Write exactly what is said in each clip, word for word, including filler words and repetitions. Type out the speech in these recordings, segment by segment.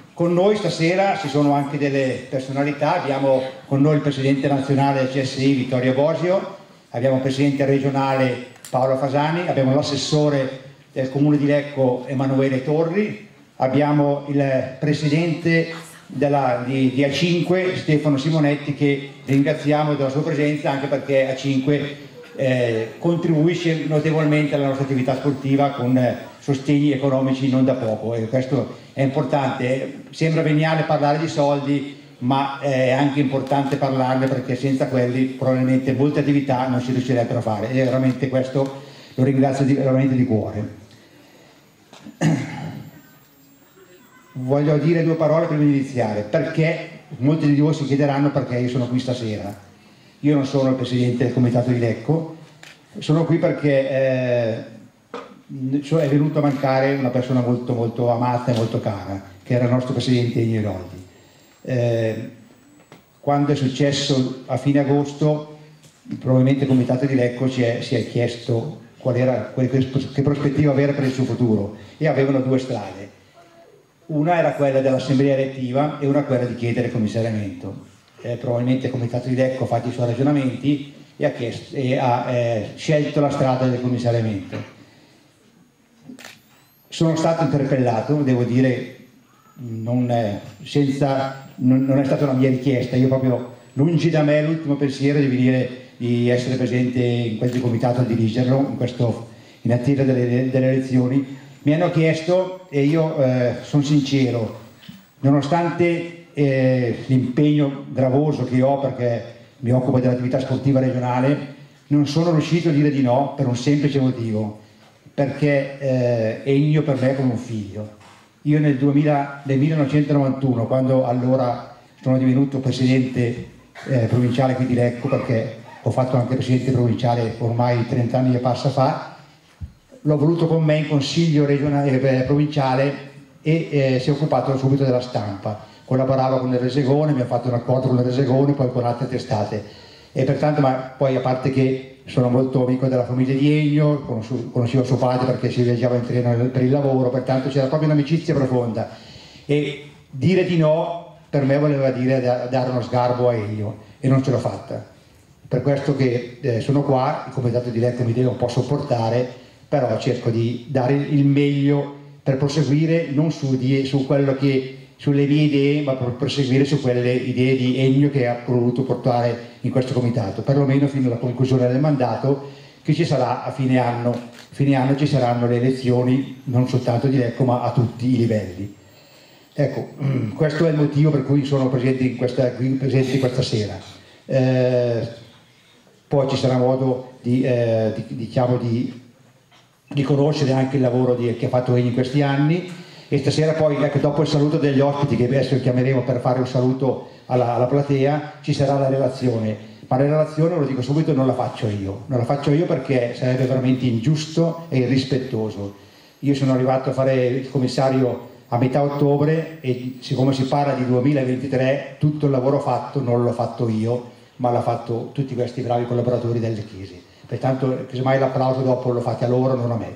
Con noi stasera ci sono anche delle personalità, abbiamo con noi il presidente nazionale del C S I Vittorio Bosio, abbiamo il presidente regionale Paolo Fasani, abbiamo l'assessore del comune di Lecco Emanuele Torri, abbiamo il presidente della, di, di A cinque Stefano Simonetti, che ringraziamo della sua presenza, anche perché A cinque eh, contribuisce notevolmente alla nostra attività sportiva con eh, sostegni economici non da poco, e questo è importante. Sembra veniale parlare di soldi, ma è anche importante parlarne, perché senza quelli probabilmente molte attività non si riuscirebbero a fare, e veramente questo lo ringrazio di, veramente di cuore. Voglio dire due parole prima di iniziare, perché molti di voi si chiederanno perché io sono qui stasera. Io non sono il presidente del comitato di Lecco, sono qui perché eh, è venuto a mancare una persona molto molto amata e molto cara, che era il nostro presidente Ennio Roldi. Eh, quando è successo a fine agosto, probabilmente il comitato di Lecco si è, si è chiesto qual era, che prospettiva avere per il suo futuro, e avevano due strade. Una era quella dell'assemblea elettiva e una quella di chiedere commissariamento. Eh, probabilmente il comitato di Lecco ha fatto i suoi ragionamenti e ha, chiesto, e ha eh, scelto la strada del commissariamento. Sono stato interpellato, devo dire, non, eh, senza, non, non è stata una mia richiesta, io proprio, lungi da me l'ultimo pensiero di venire, di essere presente in questo comitato a dirigerlo, in, questo, in attesa delle, delle elezioni. Mi hanno chiesto, e io eh, sono sincero, nonostante eh, l'impegno gravoso che ho, perché mi occupo dell'attività sportiva regionale, non sono riuscito a dire di no per un semplice motivo, perché eh, Ennio per me è come un figlio. Io nel, duemila, nel millenovecentonovantuno, quando allora sono divenuto presidente eh, provinciale qui di Lecco, perché ho fatto anche presidente provinciale ormai trent'anni e passa fa, l'ho voluto con me in consiglio regionale, eh, provinciale, e eh, si è occupato subito della stampa. Collaborava con il Resegone, mi ha fatto un accordo con il Resegone, poi con altre testate. E pertanto, ma poi a parte che sono molto amico della famiglia di Ennio, conoscevo suo padre perché si viaggiava in treno per il lavoro, pertanto c'era proprio un'amicizia profonda. E dire di no per me voleva dire da, dare uno sgarbo a Ennio, e non ce l'ho fatta. Per questo che eh, sono qua, il comitato di Lecco mi deve un po' sopportare, però cerco di dare il meglio per proseguire non su, di, su quello che, sulle mie idee, ma per proseguire su quelle idee di Ennio che ha voluto portare in questo comitato, perlomeno fino alla conclusione del mandato, che ci sarà a fine anno. A fine anno ci saranno le elezioni, non soltanto di Lecco, ma a tutti i livelli. Ecco, questo è il motivo per cui sono presente in questa, presente questa sera. Eh, poi ci sarà modo di, eh, di, diciamo di di conoscere anche il lavoro di, che ha fatto Ennio in questi anni, e stasera poi, ecco, dopo il saluto degli ospiti, che adesso chiameremo per fare un saluto alla, alla platea, ci sarà la relazione, ma la relazione, lo dico subito, non la faccio io, non la faccio io perché sarebbe veramente ingiusto e irrispettoso. Io sono arrivato a fare il commissario a metà ottobre, e siccome si parla di duemilaventitré, tutto il lavoro fatto non l'ho fatto io, ma l'ha fatto tutti questi bravi collaboratori del Lecchese. Pertanto, semmai l'applauso dopo lo fate a loro, non a me.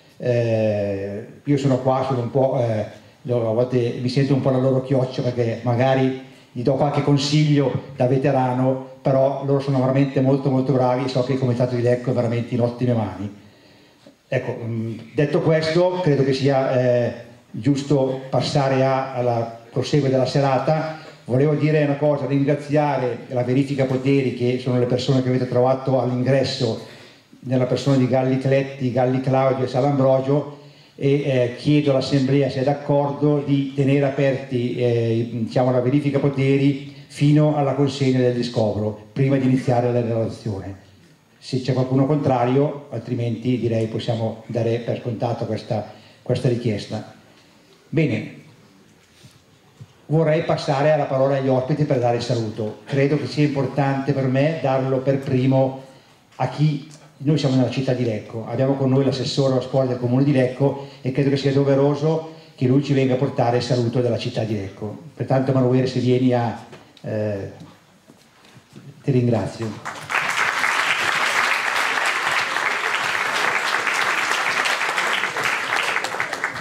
Eh, io sono qua, sono un po', eh, a volte mi sento un po' la loro chioccia, perché magari gli do qualche consiglio da veterano, però loro sono veramente molto molto bravi, e so che il comitato di Lecco è veramente in ottime mani. Ecco, mh, detto questo, credo che sia eh, giusto passare a, alla proseguo della serata. Volevo dire una cosa, ringraziare la verifica poteri, che sono le persone che avete trovato all'ingresso, nella persona di Galli Cletti, Galli Claudio e Salambrogio, e eh, chiedo all'Assemblea se è d'accordo di tenere aperti eh, diciamo, la verifica poteri fino alla consegna del discopro, prima di iniziare la relazione. Se c'è qualcuno contrario, altrimenti direi possiamo dare per scontato questa, questa richiesta. Bene. Vorrei passare alla parola agli ospiti per dare il saluto. Credo che sia importante per me darlo per primo a chi... Noi siamo nella città di Lecco, abbiamo con noi l'assessore alla scuola del comune di Lecco, e credo che sia doveroso che lui ci venga a portare il saluto della città di Lecco. Pertanto, Emanuele, se vieni a... Eh, ti ringrazio.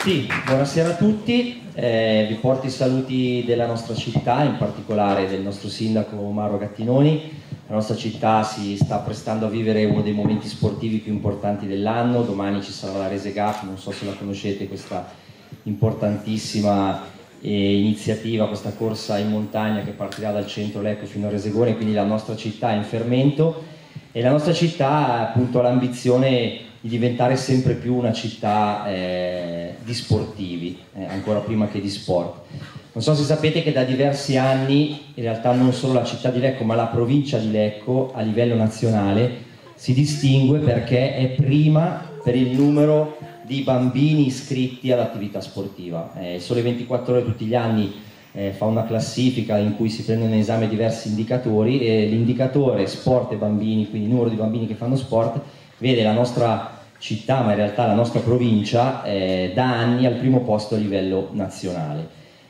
Sì, buonasera a tutti, eh, vi porto i saluti della nostra città, in particolare del nostro sindaco Mauro Gattinoni. La nostra città si sta prestando a vivere uno dei momenti sportivi più importanti dell'anno. Domani ci sarà la Rese Cup, non so se la conoscete, questa importantissima eh, iniziativa, questa corsa in montagna che partirà dal centro Lecco fino a Resegone, quindi la nostra città è in fermento e la nostra città appunto ha l'ambizione di diventare sempre più una città eh, di sportivi, eh, ancora prima che di sport. Non so se sapete che da diversi anni, in realtà non solo la città di Lecco, ma la provincia di Lecco a livello nazionale si distingue perché è prima per il numero di bambini iscritti all'attività sportiva. Eh, Sole ventiquattro Ore tutti gli anni eh, fa una classifica in cui si prendono in esame diversi indicatori e l'indicatore sport e bambini, quindi il numero di bambini che fanno sport, vede la nostra città, ma in realtà la nostra provincia, eh, da anni al primo posto a livello nazionale.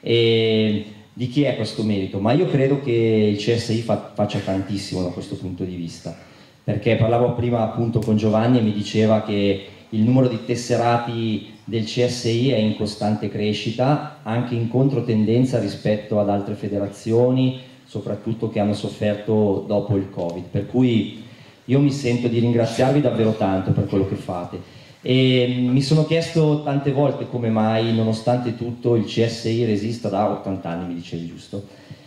E di chi è questo merito? Ma io credo che il C S I fa, faccia tantissimo da questo punto di vista, perché parlavo prima appunto con Giovanni e mi diceva che il numero di tesserati del C S I è in costante crescita, anche in controtendenza rispetto ad altre federazioni, soprattutto che hanno sofferto dopo il Covid, per cui io mi sento di ringraziarvi davvero tanto per quello che fate. E mi sono chiesto tante volte come mai, nonostante tutto, il C S I resista da ottanta anni, mi dicevi, giusto?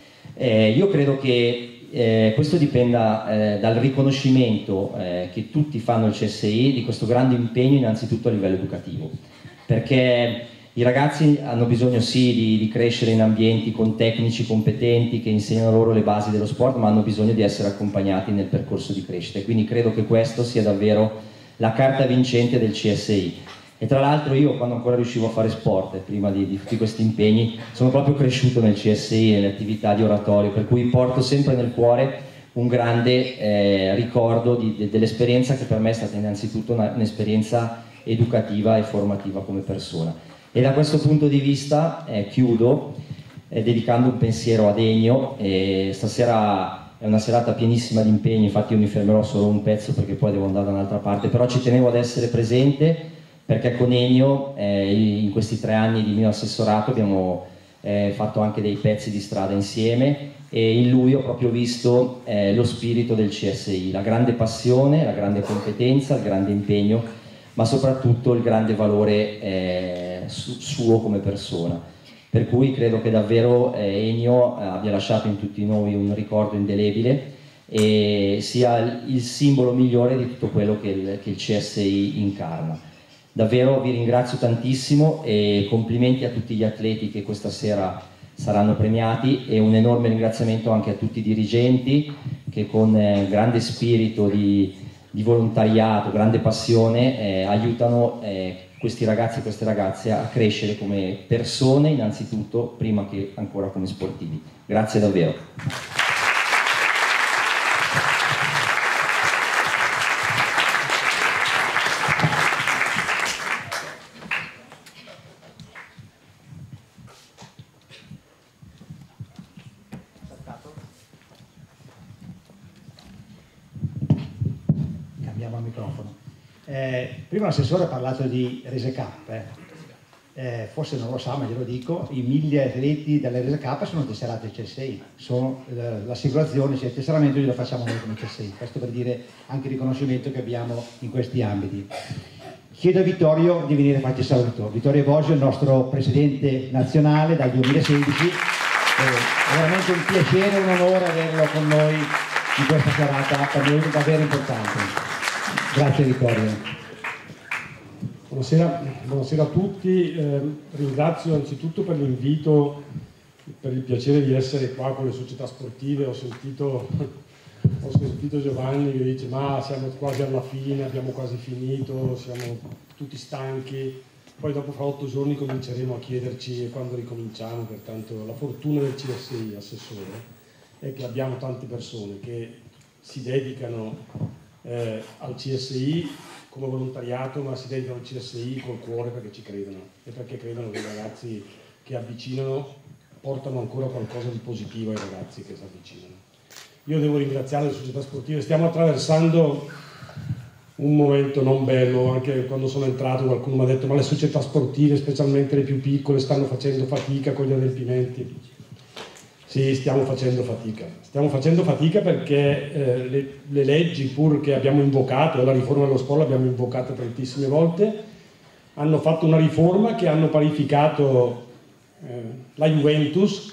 Eh, io credo che eh, questo dipenda eh, dal riconoscimento eh, che tutti fanno il C S I di questo grande impegno innanzitutto a livello educativo, perché i ragazzi hanno bisogno sì di, di crescere in ambienti con tecnici competenti che insegnano loro le basi dello sport, ma hanno bisogno di essere accompagnati nel percorso di crescita e quindi credo che questo sia davvero la carta vincente del C S I. E tra l'altro io, quando ancora riuscivo a fare sport, prima di, di tutti questi impegni, sono proprio cresciuto nel C S I, nelle attività di oratorio, per cui porto sempre nel cuore un grande eh, ricordo di, de, dell'esperienza che per me è stata innanzitutto un'esperienza educativa e formativa come persona. E da questo punto di vista eh, chiudo eh, dedicando un pensiero ad Ennio. Eh, stasera è una serata pienissima di impegni, infatti io mi fermerò solo un pezzo perché poi devo andare da un'altra parte, però ci tenevo ad essere presente perché con Ennio eh, in questi tre anni di mio assessorato abbiamo eh, fatto anche dei pezzi di strada insieme e in lui ho proprio visto eh, lo spirito del C S I, la grande passione, la grande competenza, il grande impegno, ma soprattutto il grande valore eh, su suo come persona. Per cui credo che davvero eh, Ennio abbia lasciato in tutti noi un ricordo indelebile e sia il simbolo migliore di tutto quello che il, che il C S I incarna. Davvero vi ringrazio tantissimo e complimenti a tutti gli atleti che questa sera saranno premiati e un enorme ringraziamento anche a tutti i dirigenti che con eh, grande spirito di, di volontariato, grande passione eh, aiutano eh, questi ragazzi e queste ragazze a crescere come persone innanzitutto, prima che ancora come sportivi. Grazie davvero. Cambiamo il microfono. Eh, prima l'assessore ha parlato di Rese Cup, eh. Eh, forse non lo sa ma glielo dico, i mille atleti delle Rese Cup sono tesserati del C S I, sono eh, l'assicurazione, cioè il tesseramento lo facciamo noi come C S I, questo per dire anche il riconoscimento che abbiamo in questi ambiti. Chiedo a Vittorio di venire a farci il saluto. Vittorio Bosio è il nostro presidente nazionale dal duemilasedici, eh, è veramente un piacere e un onore averlo con noi in questa serata per noi davvero importante. Grazie Vittorio. Buonasera, buonasera a tutti, eh, ringrazio anzitutto per l'invito, per il piacere di essere qua con le società sportive. Ho sentito, ho sentito Giovanni che dice ma siamo quasi alla fine, abbiamo quasi finito, siamo tutti stanchi, poi dopo fra otto giorni cominceremo a chiederci quando ricominciamo, pertanto la fortuna del C S I, assessore, è che abbiamo tante persone che si dedicano eh, al C S I come volontariato, ma si dedicano al C S I col cuore perché ci credono e perché credono che i ragazzi che avvicinano portano ancora qualcosa di positivo ai ragazzi che si avvicinano. Io devo ringraziare le società sportive, stiamo attraversando un momento non bello. Anche quando sono entrato qualcuno mi ha detto: ma le società sportive, specialmente le più piccole, stanno facendo fatica con gli adempimenti. Sì, stiamo facendo fatica. Stiamo facendo fatica perché eh, le, le leggi, pur che abbiamo invocato, la riforma dello sport l'abbiamo invocata tantissime volte, hanno fatto una riforma che hanno parificato eh, la Juventus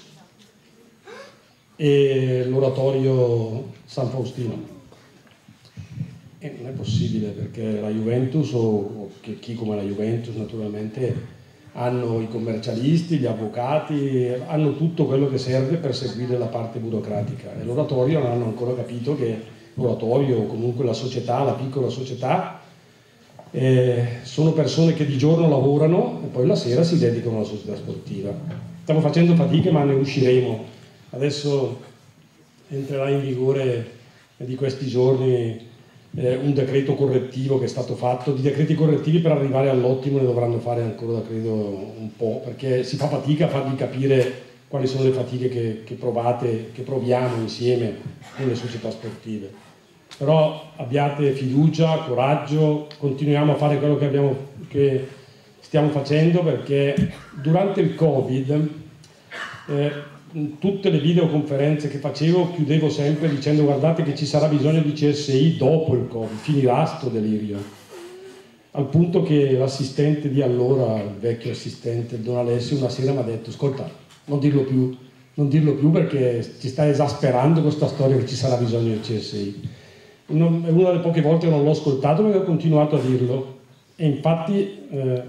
e l'oratorio San Faustino. E non è possibile, perché la Juventus, o, o che chi come la Juventus naturalmente, hanno i commercialisti, gli avvocati, hanno tutto quello che serve per seguire la parte burocratica, e l'oratorio non hanno ancora capito che l'oratorio, o comunque la società, la piccola società, eh, sono persone che di giorno lavorano e poi la sera si dedicano alla società sportiva. Stiamo facendo fatica, ma ne usciremo. Adesso entrerà in vigore di questi giorni eh, un decreto correttivo che è stato fatto. Di decreti correttivi per arrivare all'ottimo ne dovranno fare ancora, credo, un po', perché si fa fatica a farvi capire quali sono le fatiche che, che provate, che proviamo insieme nelle società sportive. Però abbiate fiducia, coraggio, continuiamo a fare quello che, abbiamo, che stiamo facendo, perché durante il Covid eh, in tutte le videoconferenze che facevo chiudevo sempre dicendo: guardate che ci sarà bisogno di C S I dopo il Covid, finirà sto delirio. Al punto che l'assistente di allora, il vecchio assistente, il Don Alessio, una sera mi ha detto: ascolta, non dirlo più, non dirlo più perché ci sta esasperando questa storia che ci sarà bisogno di C S I. Non, è una delle poche volte che non l'ho ascoltato, perché ho continuato a dirlo. E infatti eh,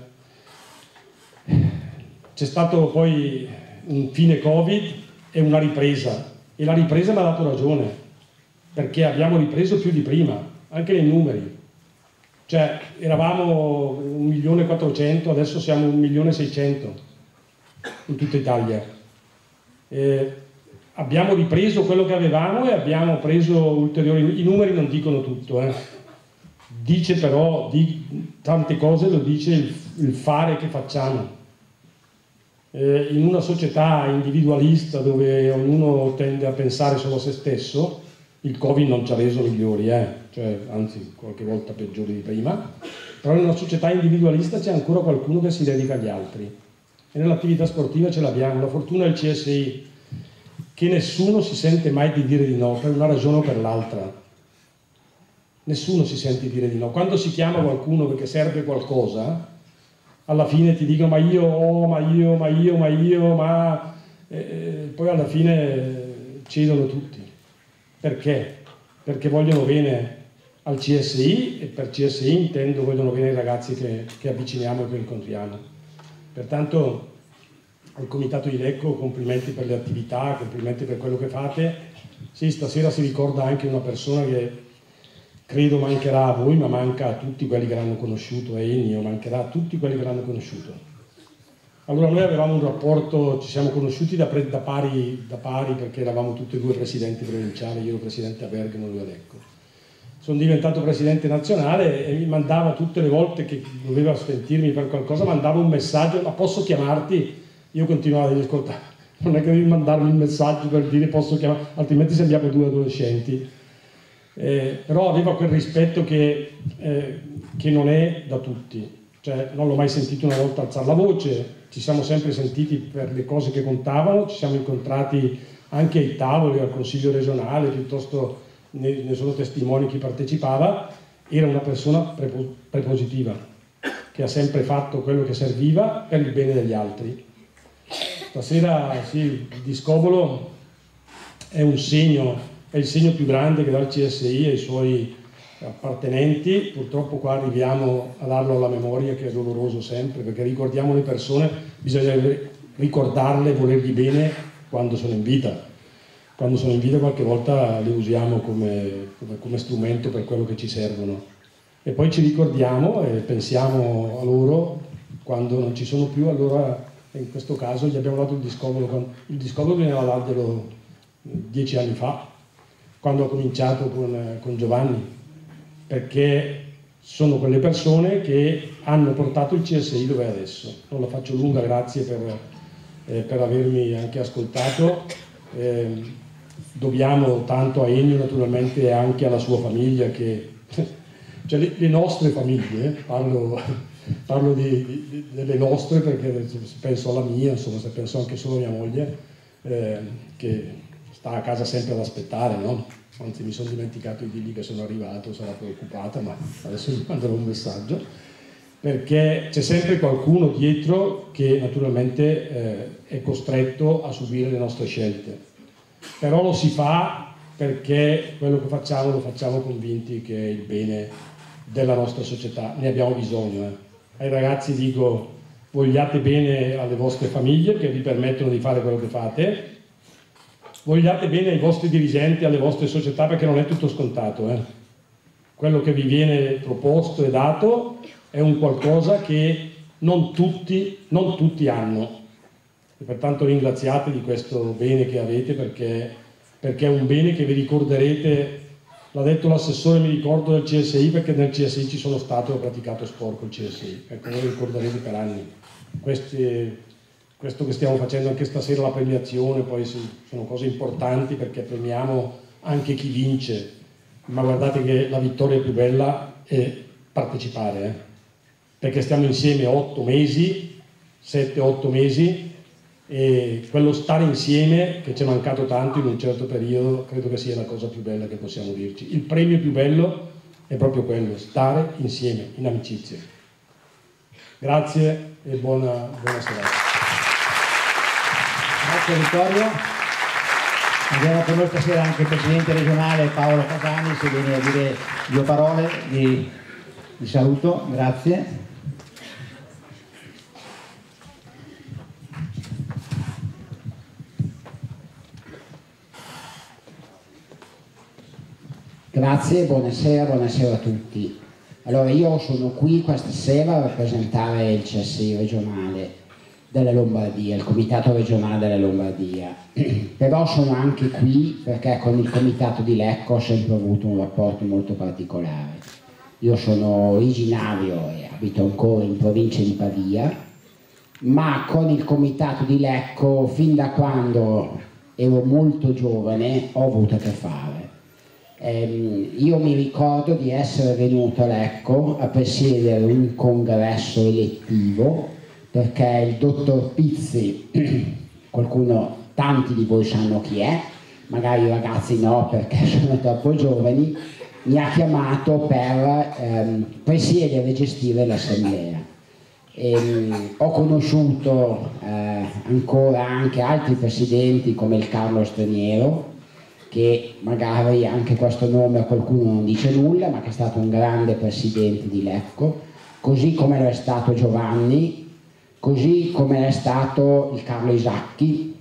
c'è stato poi un fine Covid e una ripresa, e la ripresa mi ha dato ragione, perché abbiamo ripreso più di prima, anche nei numeri. Cioè eravamo un milione e quattrocento, adesso siamo un milione e seicento in tutta Italia. E abbiamo ripreso quello che avevamo e abbiamo preso ulteriori. I numeri non dicono tutto, eh. Dice però di tante cose, lo dice il, il fare che facciamo. Eh, in una società individualista dove ognuno tende a pensare solo a se stesso, il Covid non ci ha reso migliori, eh? Cioè, anzi qualche volta peggiori di prima, però in una società individualista c'è ancora qualcuno che si dedica agli altri, e nell'attività sportiva ce l'abbiamo. La fortuna del C S I che nessuno si sente mai di dire di no, per una ragione o per l'altra. Nessuno si sente di dire di no. Quando si chiama qualcuno perché serve qualcosa, alla fine ti dicono: ma io, oh, ma io, ma io, ma io, ma... E poi alla fine cedono tutti. Perché? Perché vogliono bene al C S I, e per C S I intendo vogliono bene ai ragazzi che, che avviciniamo e che incontriamo. Pertanto al Comitato di Lecco complimenti per le attività, complimenti per quello che fate. Sì, stasera si ricorda anche una persona che credo mancherà a voi, ma manca a tutti quelli che l'hanno conosciuto, a Ennio, mancherà a tutti quelli che l'hanno conosciuto. Allora noi avevamo un rapporto, ci siamo conosciuti da, pre, da, pari, da pari, perché eravamo tutti e due presidenti provinciali, io ero presidente a Bergamo e lui a Lecco. Sono diventato presidente nazionale e mi mandava tutte le volte che doveva sentirmi per qualcosa, mandava un messaggio: ma posso chiamarti? Io continuavo a dire: ascolta, non è che devi mandarmi un messaggio per dire posso chiamare, altrimenti sembriamo due adolescenti. Eh, però aveva quel rispetto che, eh, che non è da tutti, cioè non l'ho mai sentito una volta alzare la voce, ci siamo sempre sentiti per le cose che contavano, ci siamo incontrati anche ai tavoli, al consiglio regionale, piuttosto ne, ne sono testimoni chi partecipava. Era una persona prepo, prepositiva, che ha sempre fatto quello che serviva per il bene degli altri. Stasera sì, il discobolo è un segno, è il segno più grande che dà il C S I ai suoi appartenenti. Purtroppo qua arriviamo a darlo alla memoria, che è doloroso sempre, perché ricordiamo le persone, bisogna ricordarle, volergli bene quando sono in vita. Quando sono in vita qualche volta le usiamo come, come, come strumento per quello che ci servono, e poi ci ricordiamo e pensiamo a loro quando non ci sono più. Allora in questo caso gli abbiamo dato il discobolo. Il discobolo bisognava darglielo dieci anni fa, quando ho cominciato con, con Giovanni, perché sono quelle persone che hanno portato il C S I dove è adesso. Non la faccio lunga, grazie per, eh, per avermi anche ascoltato. Eh, dobbiamo tanto a Ennio naturalmente e anche alla sua famiglia che cioè le, le nostre famiglie, parlo, parlo di, di, delle nostre perché se penso alla mia, insomma, se penso anche solo a mia moglie, eh, che sta a casa sempre ad aspettare, no? Anzi, mi sono dimenticato di dirgli che sono arrivato, sarà preoccupata, ma adesso gli manderò un messaggio, perché c'è sempre qualcuno dietro che naturalmente eh, è costretto a subire le nostre scelte, però lo si fa perché quello che facciamo lo facciamo convinti che è il bene della nostra società, ne abbiamo bisogno. Eh. Ai ragazzi dico, vogliate bene alle vostre famiglie che vi permettono di fare quello che fate, vogliate bene ai vostri dirigenti, alle vostre società, perché non è tutto scontato. Eh. Quello che vi viene proposto e dato è un qualcosa che non tutti, non tutti hanno. E pertanto ringraziate di questo bene che avete, perché, perché è un bene che vi ricorderete. L'ha detto l'assessore, mi ricordo del C S I, perché nel C S I ci sono stato e ho praticato sport col C S I, ecco, voi ricorderete per anni. Questi, questo che stiamo facendo anche stasera, la premiazione, poi sono cose importanti perché premiamo anche chi vince, ma guardate che la vittoria più bella è partecipare, eh? Perché stiamo insieme otto mesi, sette otto mesi, e quello stare insieme che ci è mancato tanto in un certo periodo credo che sia la cosa più bella che possiamo dirci. Il premio più bello è proprio quello, stare insieme, in amicizia. Grazie e buona, buona serata. Grazie Vittorio. Abbiamo con noi stasera anche il Presidente regionale Paolo Casani, se viene a dire due parole di, di saluto. Grazie. Grazie, buonasera, buonasera a tutti. Allora, io sono qui questa sera a rappresentare il C S I regionale della Lombardia, il Comitato regionale della Lombardia, però sono anche qui perché con il Comitato di Lecco ho sempre avuto un rapporto molto particolare. Io sono originario e abito ancora in provincia di Pavia, ma con il Comitato di Lecco, fin da quando ero molto giovane, ho avuto a che fare. Eh, io mi ricordo di essere venuto a Lecco a presiedere un congresso elettivo perché il dottor Pizzi, qualcuno, tanti di voi sanno chi è, magari i ragazzi no perché sono troppo giovani, mi ha chiamato per ehm, presiedere e gestire l'assemblea. Ehm, ho conosciuto eh, ancora anche altri presidenti come il Carlo Straniero, che magari anche questo nome a qualcuno non dice nulla, ma che è stato un grande presidente di Lecco, così come lo è stato Giovanni, così come è stato il Carlo Isacchi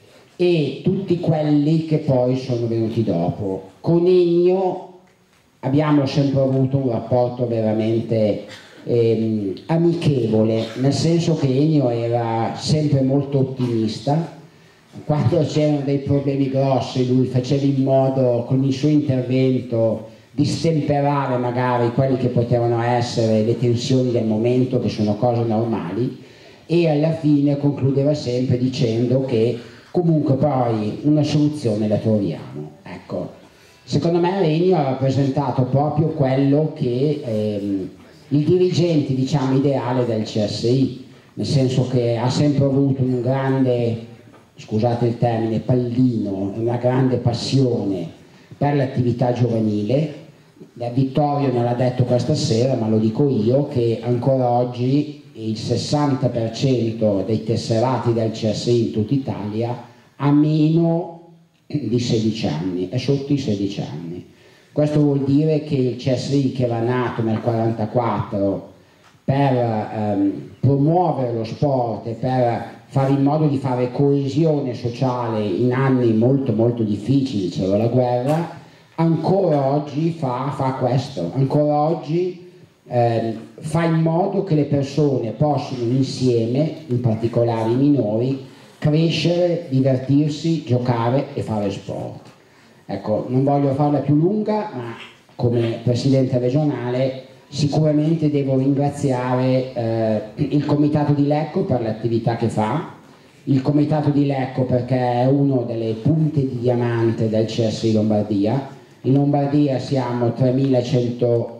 e tutti quelli che poi sono venuti dopo. Con Ennio abbiamo sempre avuto un rapporto veramente ehm, amichevole, nel senso che Ennio era sempre molto ottimista. Quando c'erano dei problemi grossi lui faceva in modo con il suo intervento di stemperare magari quelli che potevano essere le tensioni del momento, che sono cose normali, e alla fine concludeva sempre dicendo che comunque poi una soluzione la troviamo. Ecco, secondo me Ennio ha rappresentato proprio quello che ehm, il dirigente, diciamo, ideale del C S I, nel senso che ha sempre avuto un grande, scusate il termine, pallino, una grande passione per l'attività giovanile. Vittorio non l'ha detto questa sera, ma lo dico io, che ancora oggi il sessanta per cento dei tesserati del C S I in tutta Italia ha meno di sedici anni, è sotto i sedici anni. Questo vuol dire che il C S I, che era nato nel millenovecentoquarantaquattro per ehm, promuovere lo sport e per fare in modo di fare coesione sociale in anni molto molto difficili, c'era la guerra, ancora oggi fa, fa questo, ancora oggi eh, fa in modo che le persone possano insieme, in particolare i minori, crescere, divertirsi, giocare e fare sport. Ecco, non voglio farla più lunga, ma come Presidente regionale sicuramente devo ringraziare eh, il Comitato di Lecco per l'attività che fa, il Comitato di Lecco perché è una delle punte di diamante del C S I Lombardia. In Lombardia siamo tremilacento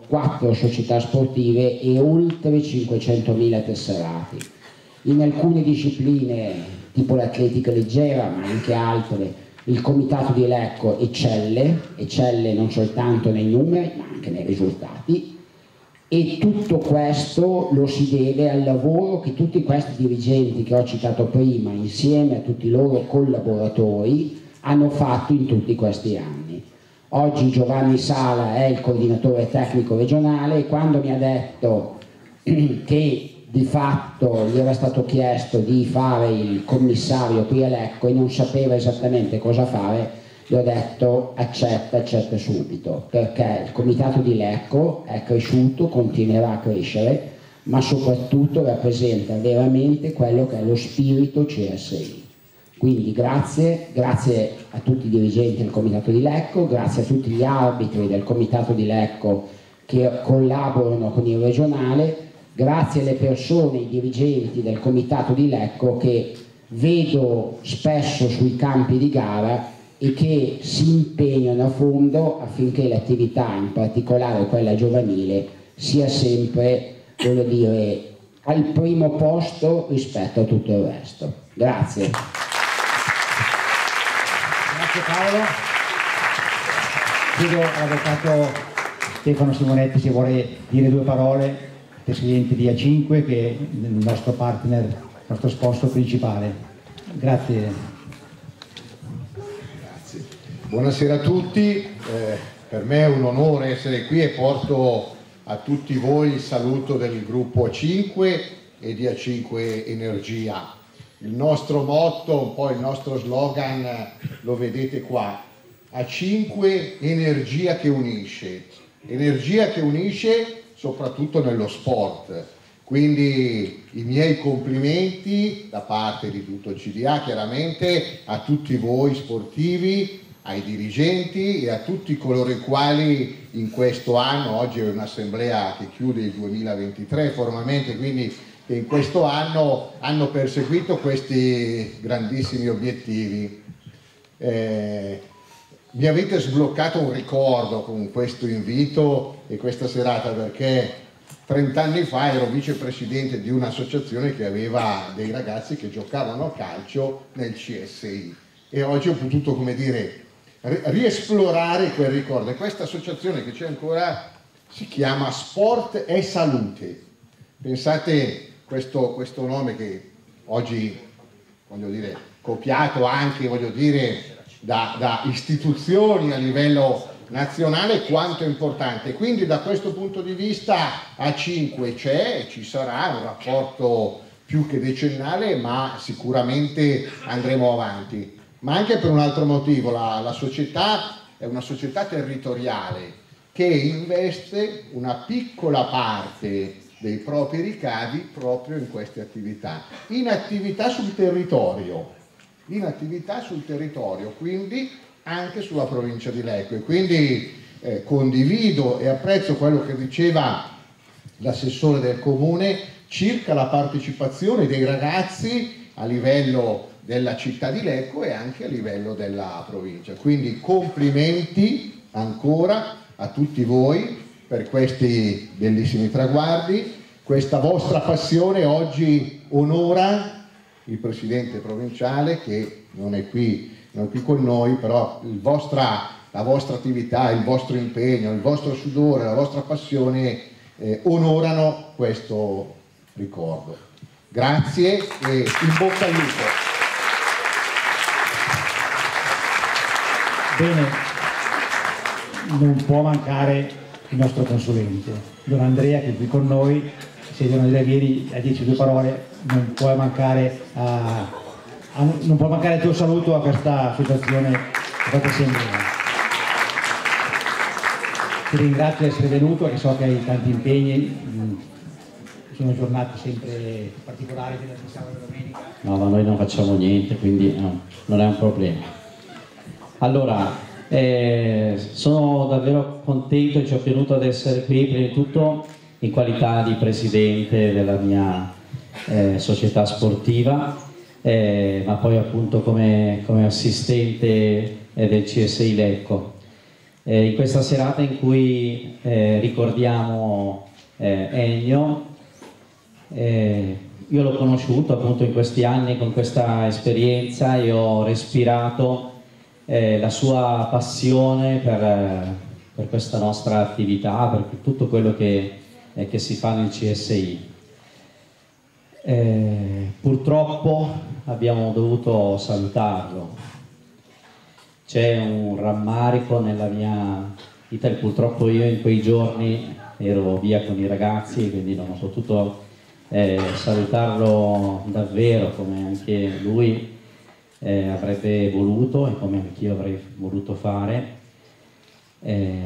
quattro società sportive e oltre cinquecentomila tesserati. In alcune discipline, tipo l'atletica leggera, ma anche altre, il comitato di Lecco eccelle, eccelle non soltanto nei numeri, ma anche nei risultati, e tutto questo lo si deve al lavoro che tutti questi dirigenti che ho citato prima, insieme a tutti i loro collaboratori, hanno fatto in tutti questi anni. Oggi Giovanni Sala è il coordinatore tecnico regionale e quando mi ha detto che di fatto gli era stato chiesto di fare il commissario qui a Lecco e non sapeva esattamente cosa fare, gli ho detto accetta, accetta subito, perché il comitato di Lecco è cresciuto, continuerà a crescere, ma soprattutto rappresenta veramente quello che è lo spirito C S I. Quindi grazie, grazie a tutti i dirigenti del comitato di Lecco, grazie a tutti gli arbitri del comitato di Lecco che collaborano con il regionale, grazie alle persone, i dirigenti del comitato di Lecco che vedo spesso sui campi di gara e che si impegnano a fondo affinché l'attività, in particolare quella giovanile, sia sempre, voglio dire, al primo posto rispetto a tutto il resto. Grazie. Grazie Paolo. Chiedo all'avvocato Stefano Simonetti se vuole dire due parole, presidente di A cinque, che è il nostro partner, il nostro sponsor principale. Grazie. Buonasera a tutti, eh, per me è un onore essere qui e porto a tutti voi il saluto del gruppo A cinque e di A cinque Energia. Il nostro motto, un po' il nostro slogan, lo vedete qua: A cinque Energia che unisce, energia che unisce soprattutto nello sport. Quindi i miei complimenti da parte di tutto il C D A chiaramente a tutti voi sportivi, ai dirigenti e a tutti coloro i quali in questo anno, oggi è un'assemblea che chiude il duemilaventitré formalmente, quindi che in questo anno hanno perseguito questi grandissimi obiettivi. Eh, mi avete sbloccato un ricordo con questo invito e questa serata, perché trent'anni fa ero vicepresidente di un'associazione che aveva dei ragazzi che giocavano a calcio nel C S I e oggi ho potuto, come dire, riesplorare quel ricordo. E questa associazione che c'è ancora si chiama Sport e Salute. Pensate questo, questo nome che oggi, voglio dire, copiato anche, voglio dire, da, da istituzioni a livello nazionale, quanto è importante. Quindi da questo punto di vista A cinque c'è e ci sarà un rapporto più che decennale, ma sicuramente andremo avanti. Ma anche per un altro motivo, la, la società è una società territoriale che investe una piccola parte dei propri ricavi proprio in queste attività, in attività sul territorio, in attività sul territorio, quindi anche sulla provincia di Lecco. E quindi eh, condivido e apprezzo quello che diceva l'assessore del comune circa la partecipazione dei ragazzi a livello della città di Lecco e anche a livello della provincia. Quindi complimenti ancora a tutti voi per questi bellissimi traguardi. Questa vostra passione oggi onora il presidente provinciale che non è qui, non è qui con noi, però il vostra, la vostra attività, il vostro impegno, il vostro sudore, la vostra passione eh, onorano questo ricordo. Grazie e in bocca al lupo. Bene, non può mancare il nostro consulente, Don Andrea, che è qui con noi. Se Don Andrea vieni a dirci due parole, non può mancare, a, a, non può mancare il tuo saluto a questa situazione, a questa assemblea. Ti ringrazio di essere venuto, perché so che hai tanti impegni, sono giornate sempre particolari, venerdì, sabato e domenica. No, ma noi non facciamo niente, quindi no, non è un problema. Allora, eh, sono davvero contento e ci ho tenuto ad essere qui, prima di tutto in qualità di presidente della mia eh, società sportiva, eh, ma poi appunto come, come assistente eh, del C S I Lecco. eh, in questa serata in cui eh, ricordiamo eh, Ennio. Eh, io l'ho conosciuto appunto in questi anni con questa esperienza e ho respirato eh, la sua passione per, eh, per questa nostra attività, per tutto quello che, eh, che si fa nel C S I. Eh, purtroppo abbiamo dovuto salutarlo. C'è un rammarico nella mia vita, purtroppo io in quei giorni ero via con i ragazzi, quindi non ho potuto eh, salutarlo davvero come anche lui eh, avrebbe voluto e come anch'io avrei voluto fare. Eh,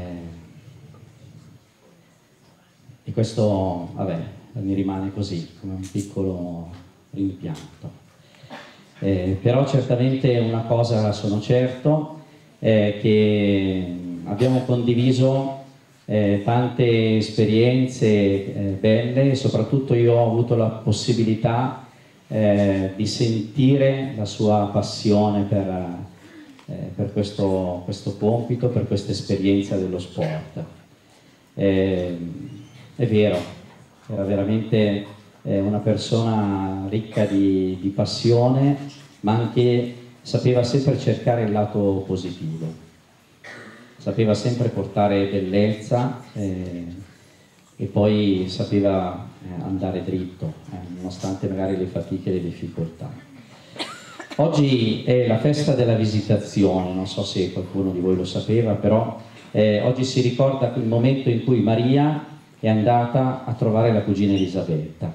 e questo, vabbè, mi rimane così, come un piccolo rimpianto. Eh, però certamente una cosa sono certo, eh, che abbiamo condiviso eh, tante esperienze eh, belle e soprattutto io ho avuto la possibilità eh, di sentire la sua passione per, eh, per questo, questo compito, per questa esperienza dello sport. Eh, è vero, era veramente eh, una persona ricca di, di passione, ma anche sapeva sempre cercare il lato positivo, sapeva sempre portare bellezza eh, e poi sapeva eh, andare dritto, eh, nonostante magari le fatiche e le difficoltà. Oggi è la festa della Visitazione, non so se qualcuno di voi lo sapeva, però eh, oggi si ricorda il momento in cui Maria è andata a trovare la cugina Elisabetta.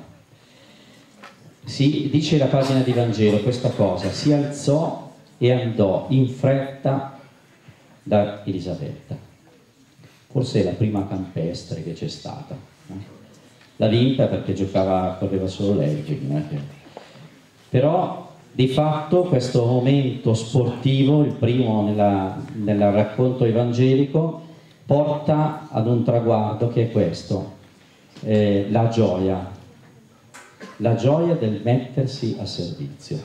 Si dice la pagina di Vangelo questa cosa: si alzò e andò in fretta da Elisabetta. Forse è la prima campestre che c'è stata. Eh? L'ha vinta perché giocava, correva solo lei, non è che... Però di fatto questo momento sportivo, il primo nella, nel racconto evangelico, porta ad un traguardo che è questo, eh, la gioia, la gioia del mettersi a servizio.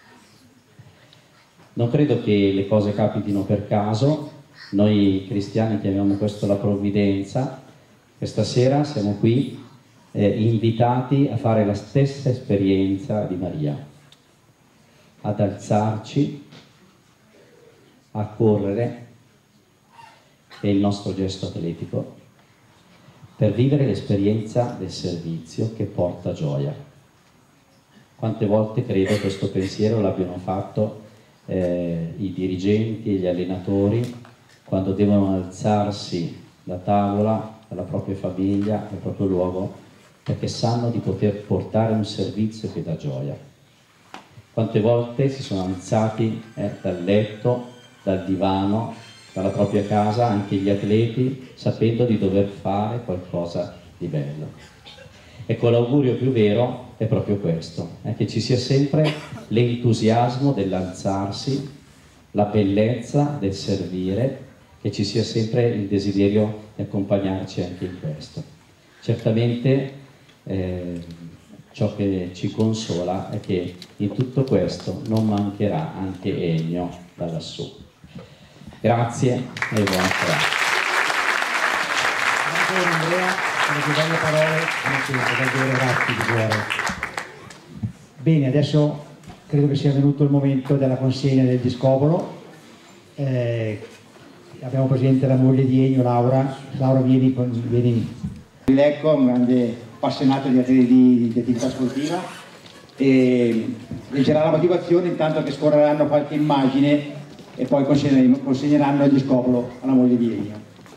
Non credo che le cose capitino per caso, noi cristiani chiamiamo questo la provvidenza. Questa sera siamo qui eh, invitati a fare la stessa esperienza di Maria, ad alzarci, a correre, è il nostro gesto atletico, per vivere l'esperienza del servizio che porta gioia. Quante volte credo questo pensiero l'abbiano fatto eh, i dirigenti e gli allenatori quando devono alzarsi da tavola, dalla propria famiglia, dal proprio luogo, perché sanno di poter portare un servizio che dà gioia. Quante volte si sono alzati eh, dal letto, dal divano, dalla propria casa, anche gli atleti, sapendo di dover fare qualcosa di bello. Ecco, l'augurio più vero è proprio questo, è che ci sia sempre l'entusiasmo dell'alzarsi, la bellezza del servire, che ci sia sempre il desiderio di accompagnarci anche in questo. Certamente eh, ciò che ci consola è che in tutto questo non mancherà anche Ennio da lassù. Grazie e buona serata. Grazie Andrea, per le belle parole, come sempre, davvero grazie di cuore. Bene, adesso credo che sia venuto il momento della consegna del discopolo. Eh, abbiamo presente la moglie di Ennio, Laura. Laura, vieni, con, vieni. Lecco, un grande appassionato di, di, di attività sportiva, e leggerà la motivazione intanto che scorreranno qualche immagine e poi consegneranno il discopolo alla moglie di Ennio.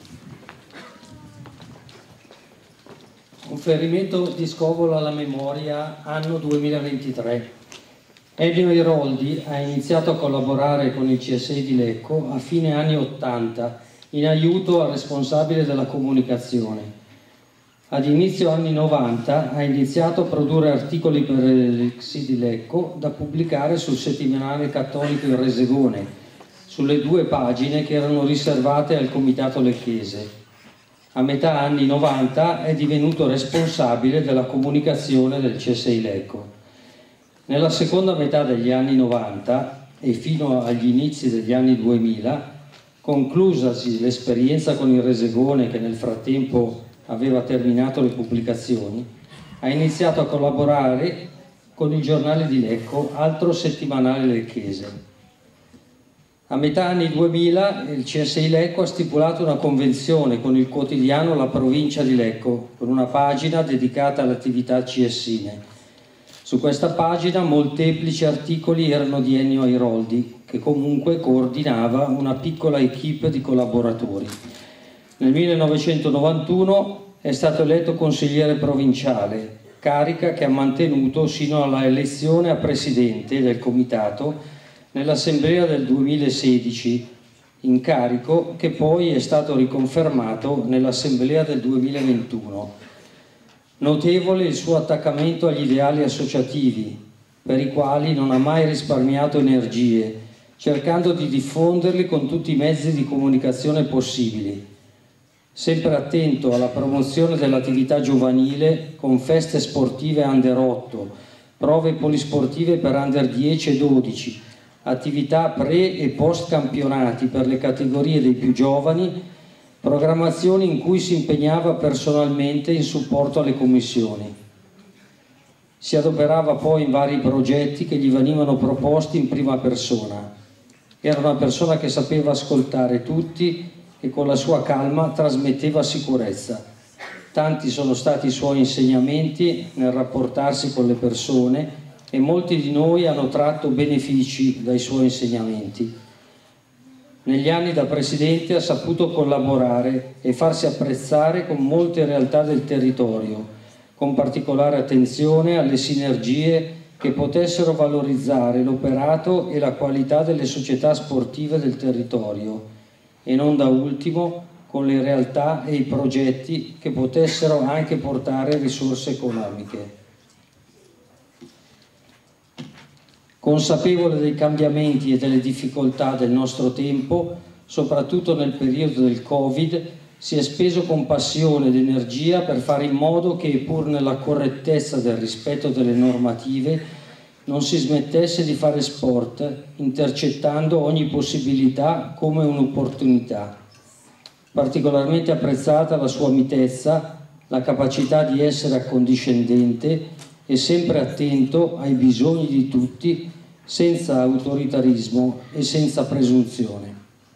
Conferimento discopolo alla memoria anno duemilaventitré. Ennio Iroldi ha iniziato a collaborare con il C S I di Lecco a fine anni ottanta in aiuto al responsabile della comunicazione. Ad inizio anni novanta ha iniziato a produrre articoli per il C S I di Lecco da pubblicare sul settimanale cattolico Il Resegone, sulle due pagine che erano riservate al comitato lecchese. A metà anni novanta è divenuto responsabile della comunicazione del C S I Lecco. Nella seconda metà degli anni novanta e fino agli inizi degli anni duemila Conclusasi l'esperienza con il Resegone, che nel frattempo aveva terminato le pubblicazioni, ha iniziato a collaborare con il Giornale di Lecco, altro settimanale lecchese. A metà anni duemila il C S I Lecco ha stipulato una convenzione con il quotidiano La Provincia di Lecco, con una pagina dedicata all'attività ciessine. Su questa pagina molteplici articoli erano di Ennio Airoldi, che comunque coordinava una piccola equipe di collaboratori. Nel millenovecentonovantuno è stato eletto consigliere provinciale, carica che ha mantenuto sino alla elezione a presidente del comitato nell'assemblea del duemilasedici, incarico che poi è stato riconfermato nell'assemblea del duemilaventuno. Notevole il suo attaccamento agli ideali associativi, per i quali non ha mai risparmiato energie, cercando di diffonderli con tutti i mezzi di comunicazione possibili. Sempre attento alla promozione dell'attività giovanile con feste sportive under otto, prove polisportive per under dieci e dodici, attività pre e post campionati per le categorie dei più giovani, programmazioni in cui si impegnava personalmente in supporto alle commissioni. Si adoperava poi in vari progetti che gli venivano proposti in prima persona. Era una persona che sapeva ascoltare tutti e con la sua calma trasmetteva sicurezza. Tanti sono stati i suoi insegnamenti nel rapportarsi con le persone e molti di noi hanno tratto benefici dai suoi insegnamenti. Negli anni da presidente ha saputo collaborare e farsi apprezzare con molte realtà del territorio, con particolare attenzione alle sinergie che potessero valorizzare l'operato e la qualità delle società sportive del territorio e non da ultimo con le realtà e i progetti che potessero anche portare risorse economiche. Consapevole dei cambiamenti e delle difficoltà del nostro tempo, soprattutto nel periodo del Covid, si è speso con passione ed energia per fare in modo che, pur nella correttezza del rispetto delle normative, non si smettesse di fare sport, intercettando ogni possibilità come un'opportunità. Particolarmente apprezzata la sua mitezza, la capacità di essere accondiscendente e sempre attento ai bisogni di tutti, senza autoritarismo e senza presunzione.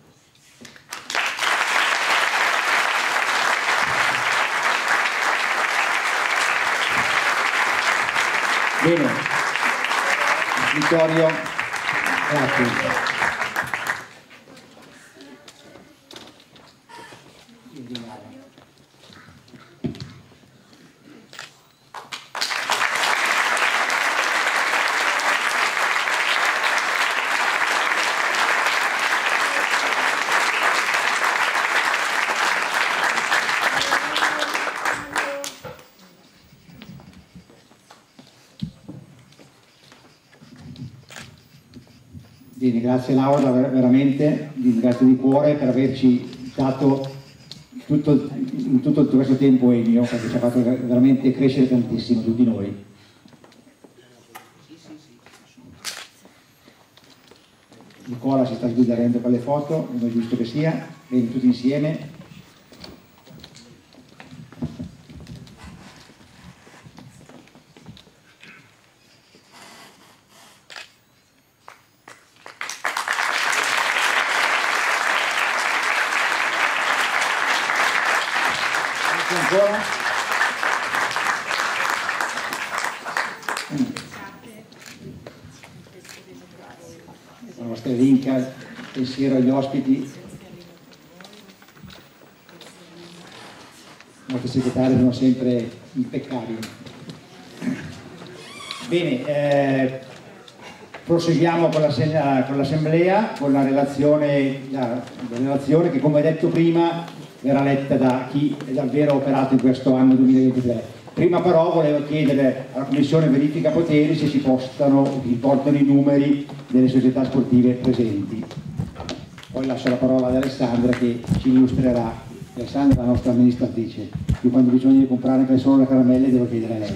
Bene, Vittorio, grazie. Bene, grazie Laura, veramente, vi ringrazio di cuore per averci dato tutto, in tutto questo tempo Ennio, perché ci ha fatto veramente crescere tantissimo tutti noi. Nicola si sta sbizzarrendo per le foto, non è giusto che sia, bene, tutti insieme. Ancora? La nostra linka, pensiero agli ospiti, i nostri segretari sono sempre impeccabili. Bene, eh, proseguiamo con l'assemblea, con la relazione, la, la relazione che, come detto prima, verrà letta da chi è davvero operato in questo anno duemilaventitré. Prima però volevo chiedere alla Commissione Verifica Poteri se si postano, si portano i numeri delle società sportive presenti. Poi lascio la parola ad Alessandra che ci illustrerà. Alessandra è la nostra amministratrice, io quando bisogna di comprare anche solo le caramelle devo chiedere a lei.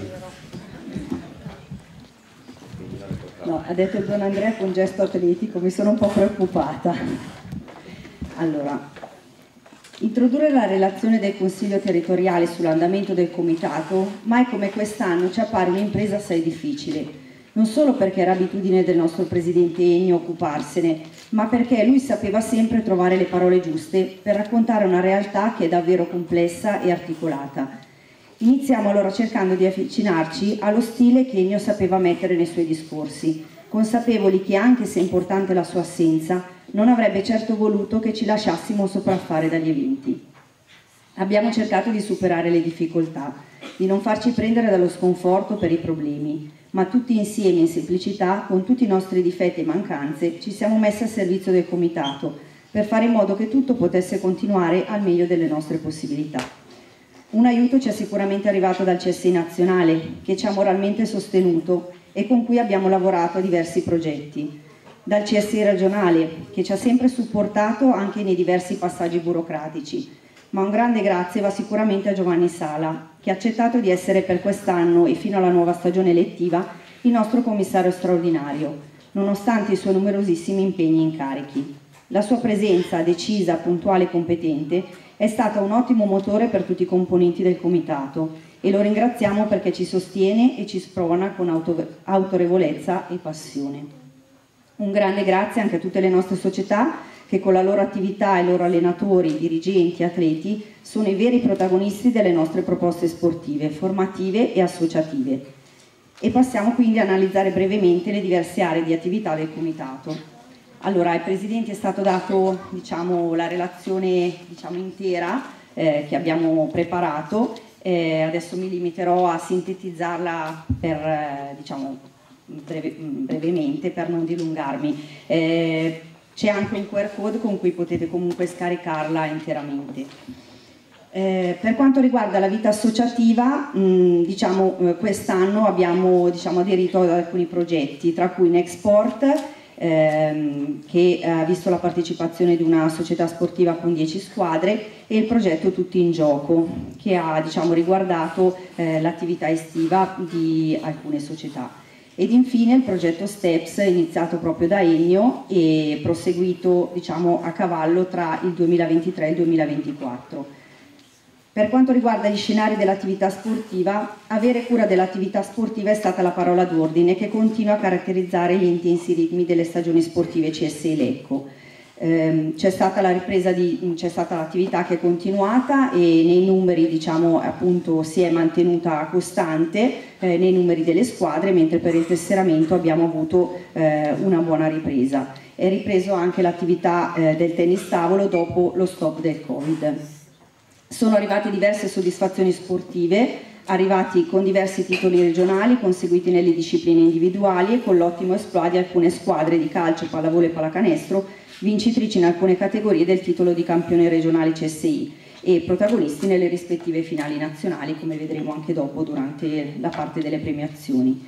No, ha detto il Don Andrea con un gesto atletico, mi sono un po' preoccupata. Allora, introdurre la relazione del Consiglio territoriale sull'andamento del Comitato mai come quest'anno ci appare un'impresa assai difficile, non solo perché era abitudine del nostro Presidente Ennio occuparsene, ma perché lui sapeva sempre trovare le parole giuste per raccontare una realtà che è davvero complessa e articolata. Iniziamo allora cercando di avvicinarci allo stile che Ennio sapeva mettere nei suoi discorsi, consapevoli che anche se è importante la sua assenza, non avrebbe certo voluto che ci lasciassimo sopraffare dagli eventi. Abbiamo cercato di superare le difficoltà, di non farci prendere dallo sconforto per i problemi, ma tutti insieme in semplicità, con tutti i nostri difetti e mancanze, ci siamo messi a servizio del Comitato per fare in modo che tutto potesse continuare al meglio delle nostre possibilità. Un aiuto ci è sicuramente arrivato dal C S I nazionale, che ci ha moralmente sostenuto e con cui abbiamo lavorato a diversi progetti, dal C S I regionale, che ci ha sempre supportato anche nei diversi passaggi burocratici, ma un grande grazie va sicuramente a Giovanni Sala, che ha accettato di essere per quest'anno e fino alla nuova stagione elettiva il nostro commissario straordinario, nonostante i suoi numerosissimi impegni e incarichi. La sua presenza decisa, puntuale e competente è stata un ottimo motore per tutti i componenti del Comitato e lo ringraziamo perché ci sostiene e ci sprona con autorevolezza e passione. Un grande grazie anche a tutte le nostre società che con la loro attività e i loro allenatori, dirigenti, atleti sono i veri protagonisti delle nostre proposte sportive, formative e associative. E passiamo quindi a analizzare brevemente le diverse aree di attività del Comitato. Allora, ai Presidenti è stato dato, diciamo, la relazione, diciamo, intera eh, che abbiamo preparato, eh, adesso mi limiterò a sintetizzarla per, eh, diciamo, breve, brevemente per non dilungarmi. Eh, C'è anche un Q R code con cui potete comunque scaricarla interamente. Eh, per quanto riguarda la vita associativa, mh, diciamo, eh, quest'anno abbiamo, diciamo, aderito ad alcuni progetti, tra cui Nexport, ehm, che ha visto la partecipazione di una società sportiva con dieci squadre, e il progetto Tutti in Gioco, che ha, diciamo, riguardato eh, l'attività estiva di alcune società. Ed infine il progetto STEPS, iniziato proprio da Ennio e proseguito, diciamo, a cavallo tra il duemilaventitré e il duemilaventiquattro. Per quanto riguarda gli scenari dell'attività sportiva, avere cura dell'attività sportiva è stata la parola d'ordine che continua a caratterizzare gli intensi ritmi delle stagioni sportive C S I Lecco. Ehm, c'è stata la ripresa di, c'è stata l'attività che è continuata e nei numeri, diciamo, appunto, si è mantenuta costante eh, nei numeri delle squadre, mentre per il tesseramento abbiamo avuto eh, una buona ripresa. È ripreso anche l'attività eh, del tennis tavolo dopo lo stop del Covid. Sono arrivate diverse soddisfazioni sportive, arrivati con diversi titoli regionali conseguiti nelle discipline individuali e con l'ottimo esploit di alcune squadre di calcio, pallavolo e pallacanestro, vincitrici in alcune categorie del titolo di campione regionale C S I e protagonisti nelle rispettive finali nazionali, come vedremo anche dopo durante la parte delle premiazioni.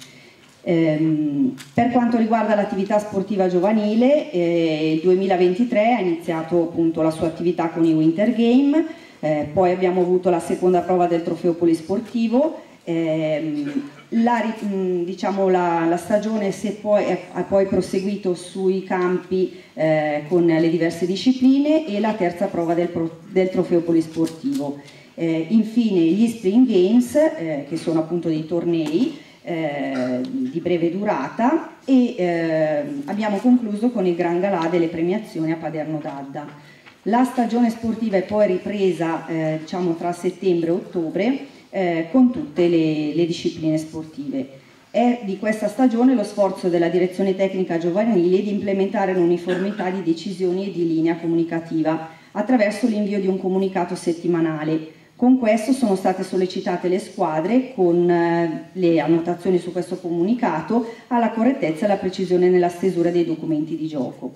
Ehm, per quanto riguarda l'attività sportiva giovanile, eh, il duemilaventitré ha iniziato appunto la sua attività con i Winter Game, eh, poi abbiamo avuto la seconda prova del trofeo polisportivo. ehm, La, diciamo, la, la stagione si è poi, ha poi proseguito sui campi eh, con le diverse discipline e la terza prova del, pro, del trofeo polisportivo. Eh, infine gli Spring Games, eh, che sono appunto dei tornei eh, di breve durata, e eh, abbiamo concluso con il Gran Galà delle premiazioni a Paderno d'Adda. La stagione sportiva è poi ripresa eh, diciamo, tra settembre e ottobre, Eh, con tutte le, le discipline sportive. È di questa stagione lo sforzo della direzione tecnica giovanile di implementare un'uniformità di decisioni e di linea comunicativa attraverso l'invio di un comunicato settimanale. Con questo sono state sollecitate le squadre con eh, le annotazioni su questo comunicato alla correttezza e alla precisione nella stesura dei documenti di gioco.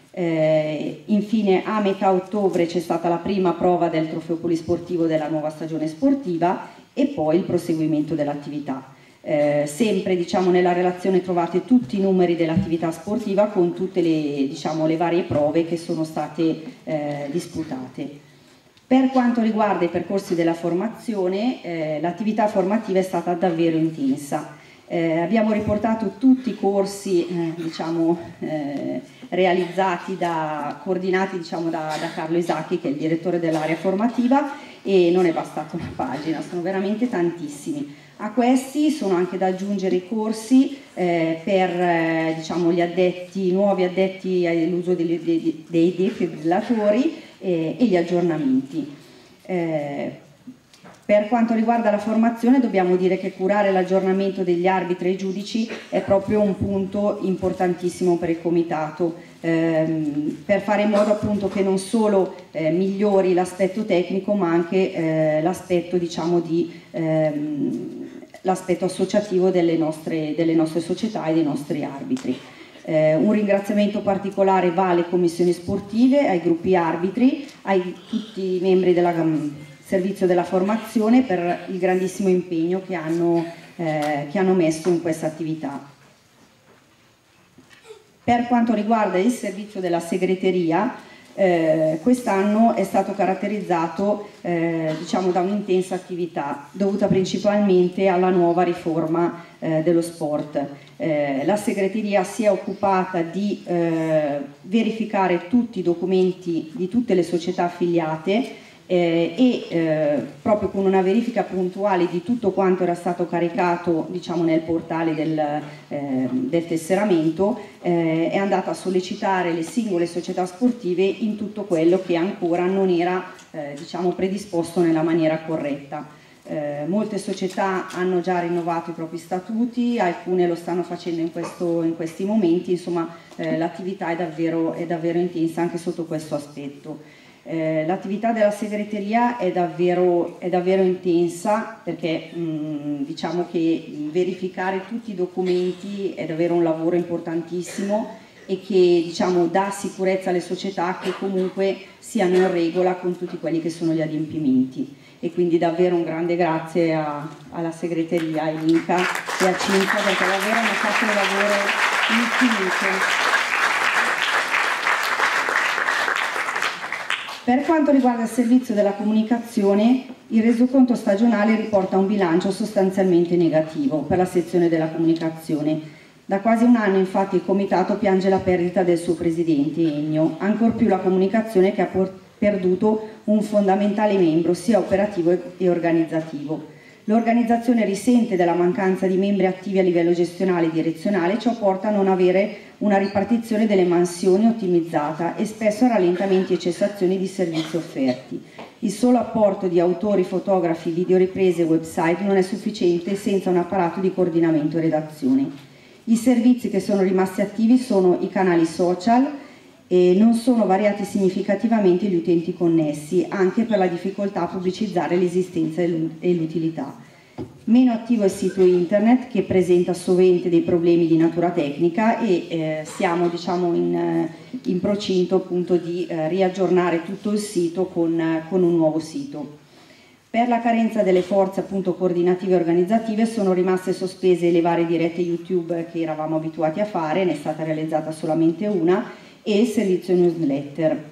Eh, infine a metà ottobre c'è stata la prima prova del trofeo polisportivo della nuova stagione sportiva e poi il proseguimento dell'attività. Eh, sempre, diciamo, nella relazione trovate tutti i numeri dell'attività sportiva con tutte le, diciamo, le varie prove che sono state eh, disputate. Per quanto riguarda i percorsi della formazione, eh, l'attività formativa è stata davvero intensa. Eh, abbiamo riportato tutti i corsi eh, diciamo, eh, realizzati, da, coordinati diciamo, da, da Carlo Isacchi, che è il direttore dell'area formativa, e non è bastata una pagina, sono veramente tantissimi. A questi sono anche da aggiungere i corsi eh, per eh, diciamo, gli addetti, nuovi addetti all'uso dei, dei, dei defibrillatori eh, e gli aggiornamenti. Eh, Per quanto riguarda la formazione, dobbiamo dire che curare l'aggiornamento degli arbitri e i giudici è proprio un punto importantissimo per il Comitato, ehm, per fare in modo appunto che non solo eh, migliori l'aspetto tecnico, ma anche eh, l'aspetto diciamo, di, ehm, l'aspetto associativo delle nostre, delle nostre società e dei nostri arbitri. Eh, un ringraziamento particolare va alle commissioni sportive, ai gruppi arbitri, a tutti i membri della servizio della formazione per il grandissimo impegno che hanno, eh, che hanno messo in questa attività. Per quanto riguarda il servizio della segreteria, eh, quest'anno è stato caratterizzato eh, diciamo, da un'intensa attività dovuta principalmente alla nuova riforma eh, dello sport. Eh, la segreteria si è occupata di eh, verificare tutti i documenti di tutte le società affiliate Eh, e eh, proprio con una verifica puntuale di tutto quanto era stato caricato diciamo, nel portale del, eh, del tesseramento, eh, è andata a sollecitare le singole società sportive in tutto quello che ancora non era eh, diciamo, predisposto nella maniera corretta. Eh, molte società hanno già rinnovato i propri statuti, alcune lo stanno facendo in, questo, in questi momenti, insomma eh, l'attività è davvero, è davvero intensa anche sotto questo aspetto. Eh, l'attività della segreteria è davvero, è davvero intensa, perché mh, diciamo che verificare tutti i documenti è davvero un lavoro importantissimo e che diciamo, dà sicurezza alle società che comunque siano in regola con tutti quelli che sono gli adempimenti. E quindi davvero un grande grazie a, alla segreteria, a Inca e a Cinca, perché davvero hanno fatto un lavoro infinito. Per quanto riguarda il servizio della comunicazione, il resoconto stagionale riporta un bilancio sostanzialmente negativo per la sezione della comunicazione. Da quasi un anno infatti il Comitato piange la perdita del suo presidente Ennio, ancor più la comunicazione che ha perduto un fondamentale membro sia operativo e organizzativo. L'organizzazione risente della mancanza di membri attivi a livello gestionale e direzionale, ciò porta a non avere una ripartizione delle mansioni ottimizzata e spesso a rallentamenti e cessazioni di servizi offerti. Il solo apporto di autori, fotografi, videoriprese e website non è sufficiente senza un apparato di coordinamento e redazione. I servizi che sono rimasti attivi sono i canali social e non sono variati significativamente gli utenti connessi, anche per la difficoltà a pubblicizzare l'esistenza e l'utilità. Meno attivo è il sito internet, che presenta sovente dei problemi di natura tecnica e eh, siamo diciamo, in, in procinto appunto di eh, riaggiornare tutto il sito con, con un nuovo sito. Per la carenza delle forze appunto coordinative e organizzative sono rimaste sospese le varie dirette YouTube che eravamo abituati a fare, ne è stata realizzata solamente una, e il servizio newsletter.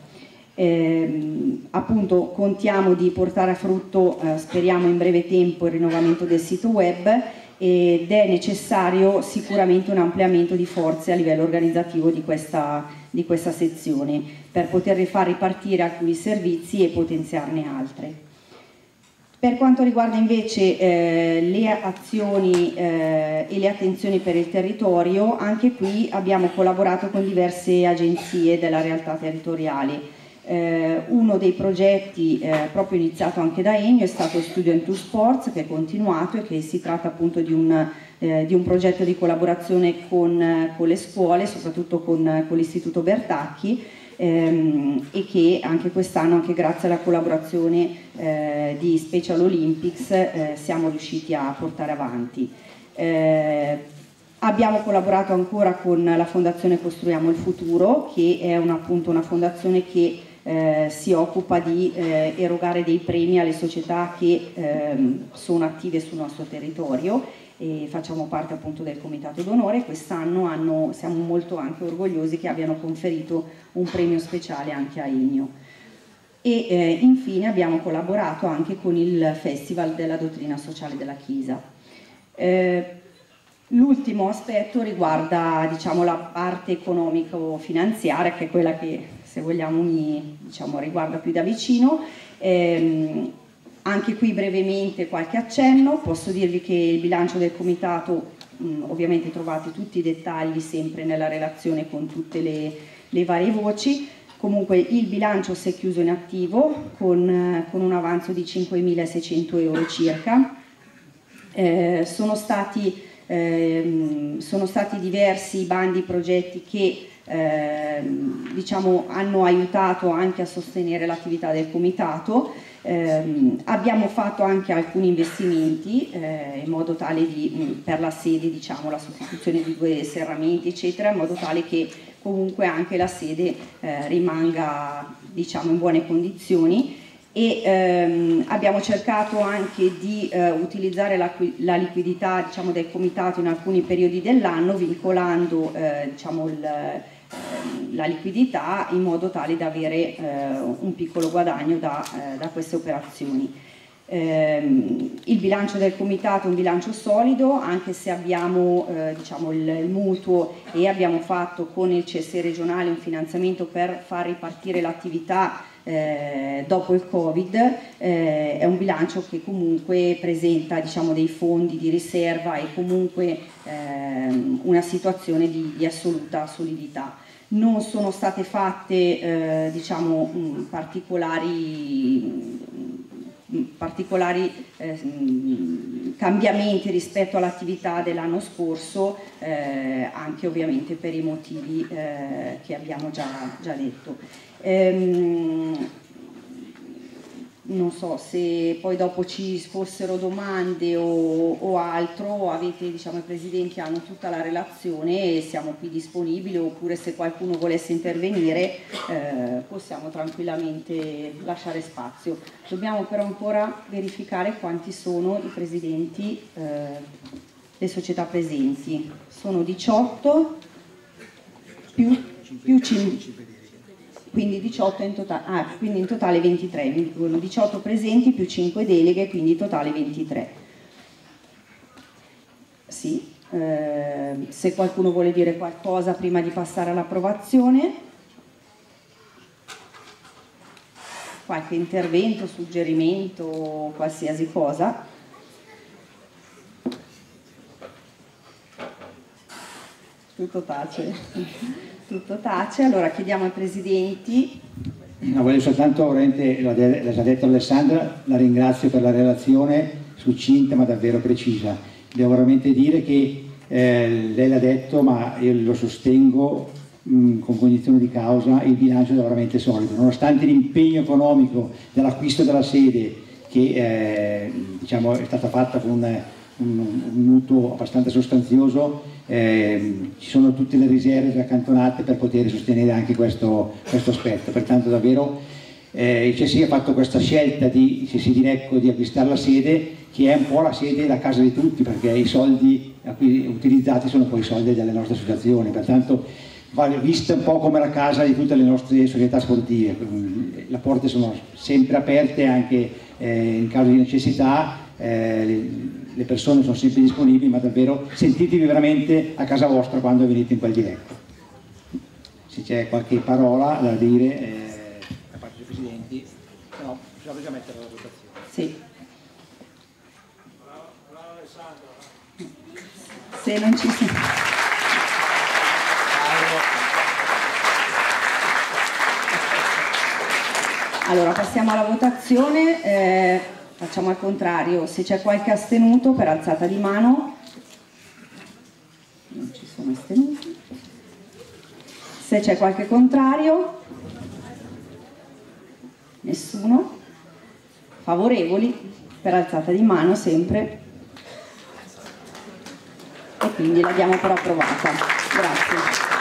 Eh, appunto contiamo di portare a frutto, eh, speriamo in breve tempo, il rinnovamento del sito web ed è necessario sicuramente un ampliamento di forze a livello organizzativo di questa, di questa sezione per poter far ripartire alcuni servizi e potenziarne altre. Per quanto riguarda invece eh, le azioni eh, e le attenzioni per il territorio, anche qui abbiamo collaborato con diverse agenzie della realtà territoriale. Eh, uno dei progetti eh, proprio iniziato anche da Ennio è stato Student to Sports, che è continuato e che si tratta appunto di un, eh, di un progetto di collaborazione con, con le scuole, soprattutto con, con l'Istituto Bertacchi, ehm, e che anche quest'anno, anche grazie alla collaborazione eh, di Special Olympics, eh, siamo riusciti a portare avanti. Eh, abbiamo collaborato ancora con la Fondazione Costruiamo il Futuro, che è una, appunto una fondazione che eh, si occupa di eh, erogare dei premi alle società che eh, sono attive sul nostro territorio, e facciamo parte appunto del Comitato d'Onore. Quest'anno siamo molto anche orgogliosi che abbiano conferito un premio speciale anche a Ennio. E eh, infine abbiamo collaborato anche con il Festival della Dottrina Sociale della Chiesa. Eh, L'ultimo aspetto riguarda, diciamo, la parte economico-finanziaria, che è quella che, se vogliamo, mi, diciamo, riguarda più da vicino. Ehm, anche qui brevemente qualche accenno. Posso dirvi che il bilancio del Comitato, mh, ovviamente trovate tutti i dettagli sempre nella relazione con tutte le, le varie voci. Comunque il bilancio si è chiuso in attivo con, con un avanzo di cinquemilaseicento euro circa. Eh, sono stati Eh, sono stati diversi i bandi, i progetti che eh, diciamo, hanno aiutato anche a sostenere l'attività del Comitato. Eh, abbiamo fatto anche alcuni investimenti eh, in modo tale di, per la sede, diciamo, la sostituzione di due serramenti eccetera, in modo tale che comunque anche la sede eh, rimanga, diciamo, in buone condizioni. E ehm, abbiamo cercato anche di eh, utilizzare la, la liquidità, diciamo, del Comitato in alcuni periodi dell'anno, vincolando eh, diciamo, il, eh, la liquidità in modo tale da avere eh, un piccolo guadagno da, eh, da queste operazioni. Eh, il bilancio del Comitato è un bilancio solido, anche se abbiamo eh, diciamo, il, il mutuo e abbiamo fatto con il C S E regionale un finanziamento per far ripartire l'attività Eh, dopo il Covid. Eh, è un bilancio che comunque presenta, diciamo, dei fondi di riserva e comunque ehm, una situazione di, di assoluta solidità. Non sono state fatte eh, diciamo, mh, particolari, mh, particolari eh, mh, cambiamenti rispetto all'attività dell'anno scorso, eh, anche ovviamente per i motivi eh, che abbiamo già, già detto. Ehm, non so se poi dopo ci fossero domande o, o altro, avete, diciamo, i presidenti hanno tutta la relazione e siamo qui disponibili, oppure se qualcuno volesse intervenire eh, possiamo tranquillamente lasciare spazio. Dobbiamo però ancora verificare quanti sono i presidenti eh, le società presenti. Sono diciotto più, più cinque. Quindi diciotto in totale, ah, quindi in totale ventitré, diciotto presenti più cinque deleghe, quindi totale ventitré. Sì, eh, se qualcuno vuole dire qualcosa prima di passare all'approvazione, qualche intervento, suggerimento, qualsiasi cosa. Tutto tace. Tutto tace, allora chiediamo ai presidenti. No, voglio soltanto, veramente, l'ha già detto Alessandra, la ringrazio per la relazione succinta ma davvero precisa. Devo veramente dire che eh, lei l'ha detto, ma io lo sostengo mh, con cognizione di causa, il bilancio è veramente solido, nonostante l'impegno economico dell'acquisto della sede che eh, diciamo, è stata fatta con un, un, un mutuo abbastanza sostanzioso. Eh, ci sono tutte le riserve accantonate per poter sostenere anche questo, questo aspetto, pertanto davvero eh, il C S I ha fatto questa scelta di, C S I di Lecco, di acquistare la sede, che è un po' la sede, la casa di tutti, perché i soldi a cui utilizzati sono poi i soldi delle nostre associazioni, pertanto va vista un po' come la casa di tutte le nostre società sportive. Le porte sono sempre aperte anche eh, in caso di necessità, eh, le persone sono sempre disponibili, ma davvero sentitevi veramente a casa vostra quando venite in quel di Lecco. Se c'è qualche parola da dire eh, da parte dei presidenti, no, bisogna già mettere la votazione. Sì. Se non ci sono. Allora passiamo alla votazione. Eh, Facciamo al contrario, se c'è qualche astenuto per alzata di mano. Non ci sono astenuti. Se c'è qualche contrario, nessuno. Favorevoli per alzata di mano sempre. E quindi la diamo per approvata. Grazie.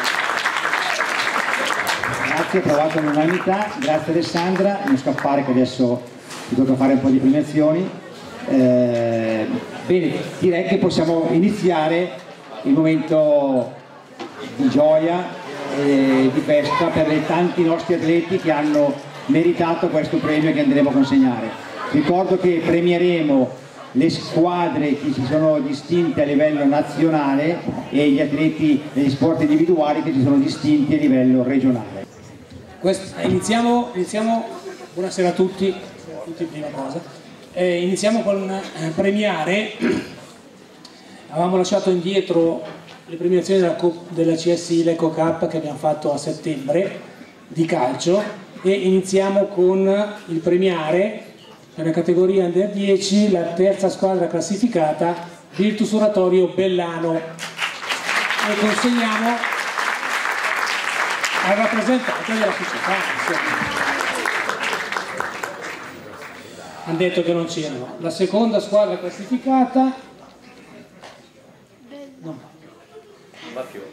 Grazie, approvato all'unanimità. Grazie Alessandra, non scappare che adesso ti tocca fare un po' di premiazioni. Eh, bene, direi che possiamo iniziare il momento di gioia e di festa per i tanti nostri atleti che hanno meritato questo premio che andremo a consegnare. Ricordo che premieremo le squadre che si sono distinte a livello nazionale e gli atleti degli sport individuali che si sono distinti a livello regionale. Questo, iniziamo, iniziamo, buonasera a tutti, a tutti prima cosa. Eh, iniziamo con eh, premiare, avevamo lasciato indietro le premiazioni della, della C S I Lecco Cup che abbiamo fatto a settembre di calcio e iniziamo con il premiare nella categoria Under dieci la terza squadra classificata, Virtus Oratorio Bellano, e consegniamo al rappresentante della società. Hanno detto che non c'erano. La seconda squadra classificata non va più.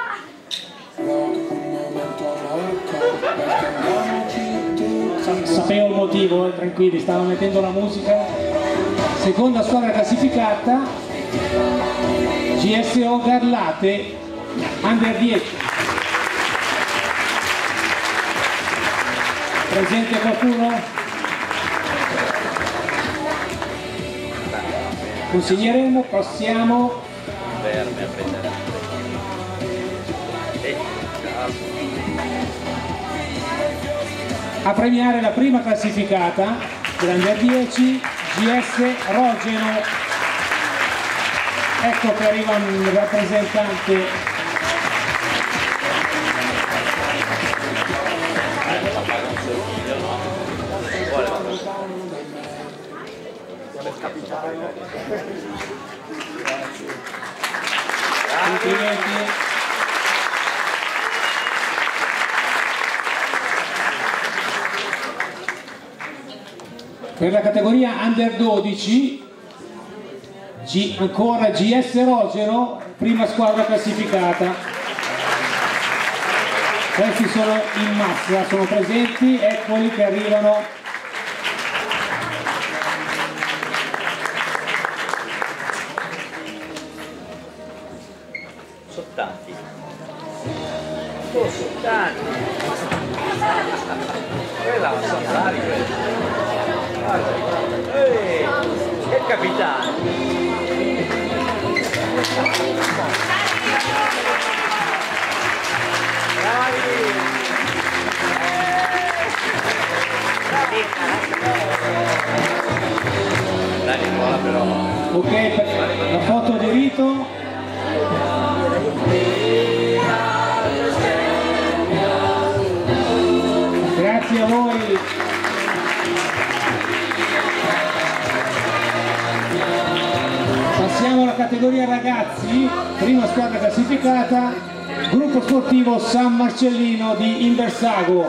Sapevo il motivo, eh, tranquilli, stavo mettendo la musica. Seconda squadra classificata, G S O Garlate Under dieci. Presente qualcuno? Consiglieremo, passiamo Verme a prendere. a premiare la prima classificata dell'Under dieci, G S Rogeno. Ecco che arriva un rappresentante. Complimenti. Per la categoria Under dodici, G, ancora G S Rogero, prima squadra classificata. Questi sono in massa, sono presenti, eccoli che arrivano. Sono tanti. Oh, sono tanti. Quella non sono rari quelli. Ehi, che capitano! Dai, buona però. Ok, la foto di rito. Grazie a voi. Passiamo alla categoria ragazzi, prima squadra classificata, gruppo sportivo San Marcellino di Inversago.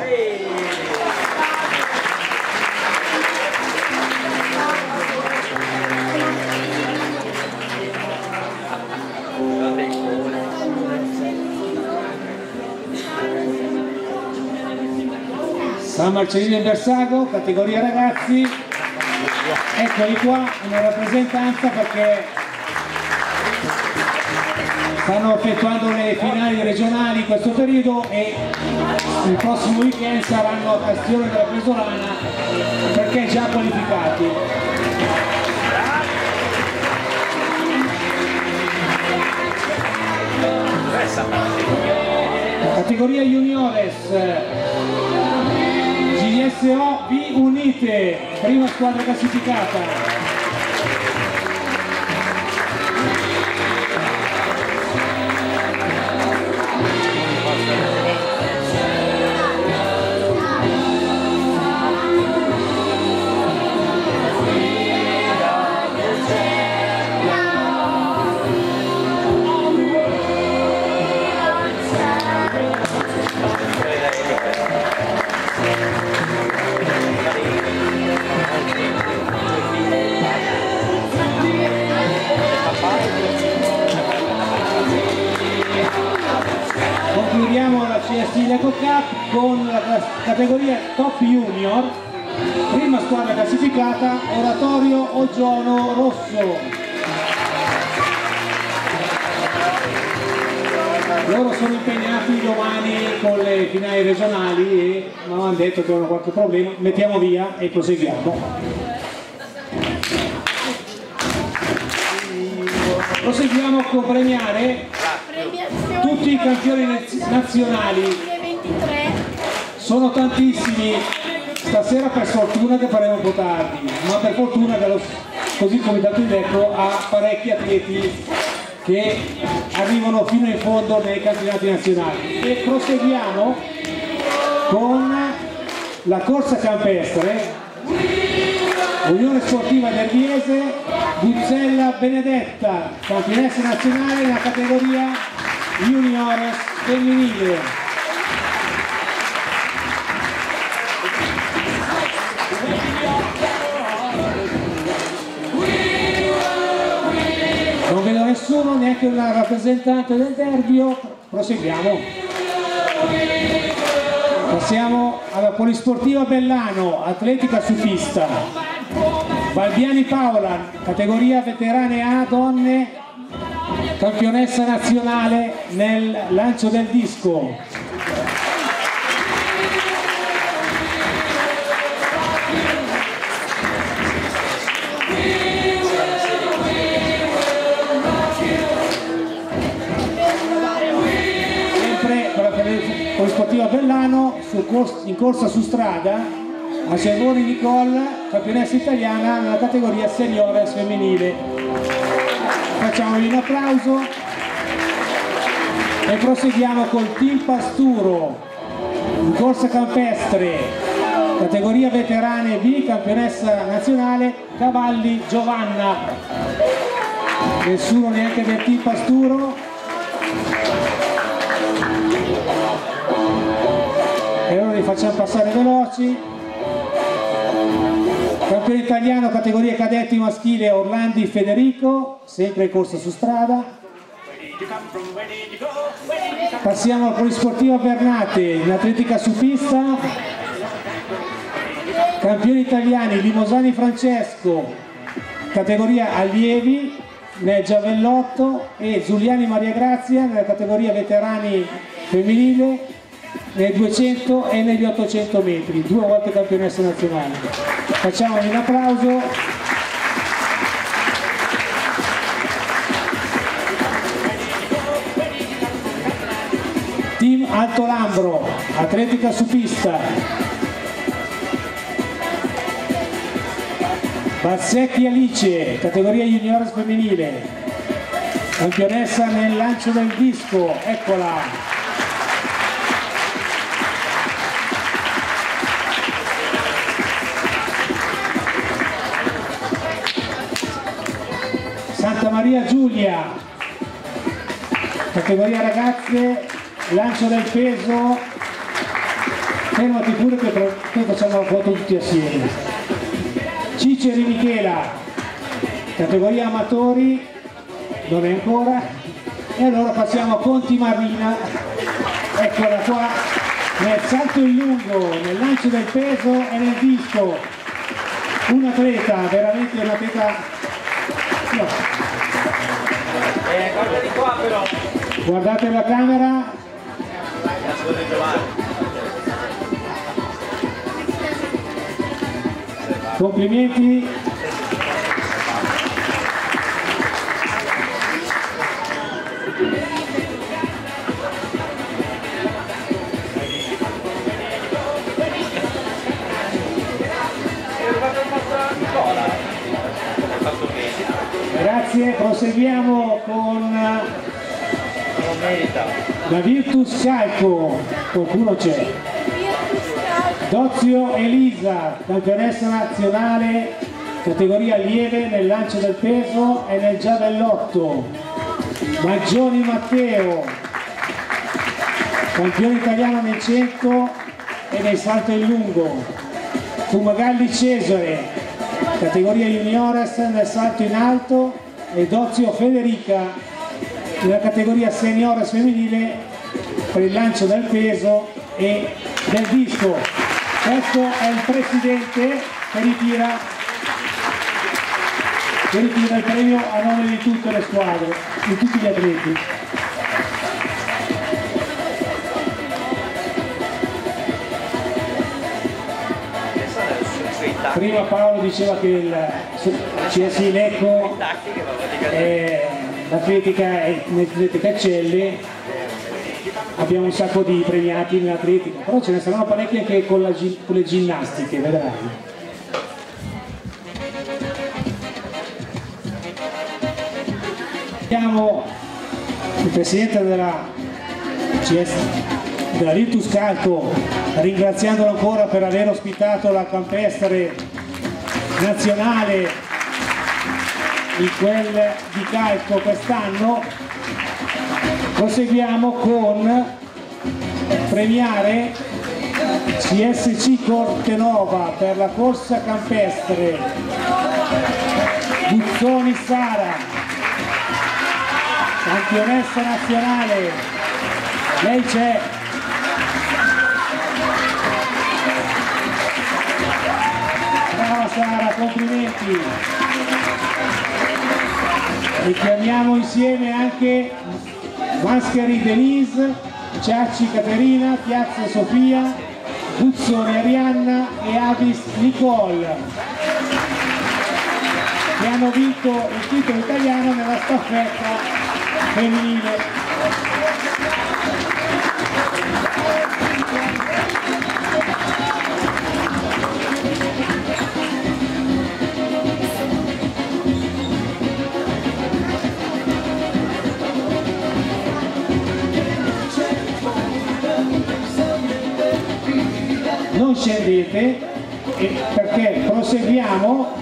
San Marcellino Inversago, categoria ragazzi, eccoli qua in rappresentanza perché stanno effettuando le finali regionali in questo periodo e il prossimo weekend saranno a Castione della Pesolana perché già qualificati. Categoria juniores, G S O B Unite, prima squadra classificata. Concludiamo la C S I Lecco Cup con la categoria Top Junior, prima squadra classificata Oratorio Ogiono Rosso. Loro sono impegnati domani con le finali regionali e mi hanno detto che hanno qualche problema, mettiamo via e proseguiamo. proseguiamo con premiare tutti i campioni nazionali. Sono tantissimi, stasera per sfortuna che faremo un po' tardi, ma per fortuna che lo, così il Comitato Iveco ha parecchi atleti che arrivano fino in fondo nei campionati nazionali. E proseguiamo con la corsa campestre, Unione Sportiva Nerviese, Buzzella Benedetta, campionessa nazionale nella categoria juniores femminile. Non vedo nessuno, neanche una rappresentante del Derbio. Proseguiamo. Passiamo alla Polisportiva Bellano, atletica su pista. Valdiani Paola, categoria veterane A donne, campionessa nazionale nel lancio del disco. Polisportiva Bellano su cors in corsa su strada, a Cervoni Nicole, campionessa italiana nella categoria seniores femminile. Facciamogli un applauso e proseguiamo col Team Pasturo in corsa campestre, categoria veterane B, campionessa nazionale, Cavalli Giovanna. Nessuno neanche del Team Pasturo. E ora li facciamo passare veloci. Campione italiano categoria cadetti maschile Orlandi Federico, sempre in corsa su strada. Passiamo al Polisportiva Bernate in atletica su pista. Campioni italiani Limosani Francesco, categoria allievi nel giavellotto, e Giuliani Maria Grazia nella categoria veterani femminile nei duecento e negli ottocento metri, due volte campionessa nazionale. Facciamogli un applauso. Team Alto Lambro, atletica su pista. Bassecchi Alice, categoria juniores femminile, campionessa nel lancio del disco, eccola. Santa Maria Giulia, categoria ragazze, lancio del peso. Fermati pure che poi facciamo la foto tutti assieme. Ciceri Michela, categoria amatori, non è ancora. E allora passiamo a Conti Marina, eccola qua, nel salto in lungo, nel lancio del peso e nel disco. Un atleta, veramente un atleta. No. Eh, guarda di qua però. Guardate la camera. Complimenti. Grazie, proseguiamo con la Virtus Calco, qualcuno c'è. Dozio Elisa, campionessa nazionale, categoria allieve nel lancio del peso e nel giavellotto. Maggioni Matteo, campione italiano nel cento e nel salto in lungo. Fumagalli Cesare, categoria juniores nel salto in alto, e Dozio Federica nella categoria seniores femminile per il lancio del peso e del disco. Questo è il presidente che ritira, che ritira il premio a nome di tutte le squadre, di tutti gli atleti. Prima Paolo diceva che il C S I Lecco è l'atletica e l'atletica eccelle, abbiamo un sacco di premiati nell'atletica, però ce ne saranno parecchi anche con, la, con le ginnastiche, vedrai. Abbiamo il presidente della C S, della Virtus Calcio, ringraziandolo ancora per aver ospitato la campestre nazionale di quel di calcio quest'anno. Proseguiamo con premiare C S C Cortenova per la corsa campestre Guzzoni Sara, campionessa nazionale, lei c'è. Brava Sara, complimenti. E chiamiamo insieme anche Mascheri Denise, Ciacci Caterina, Piazza Sofia, Guzzoni Arianna e Avis Nicole, che hanno vinto il titolo italiano nella staffetta femminile. Non scendete perché proseguiamo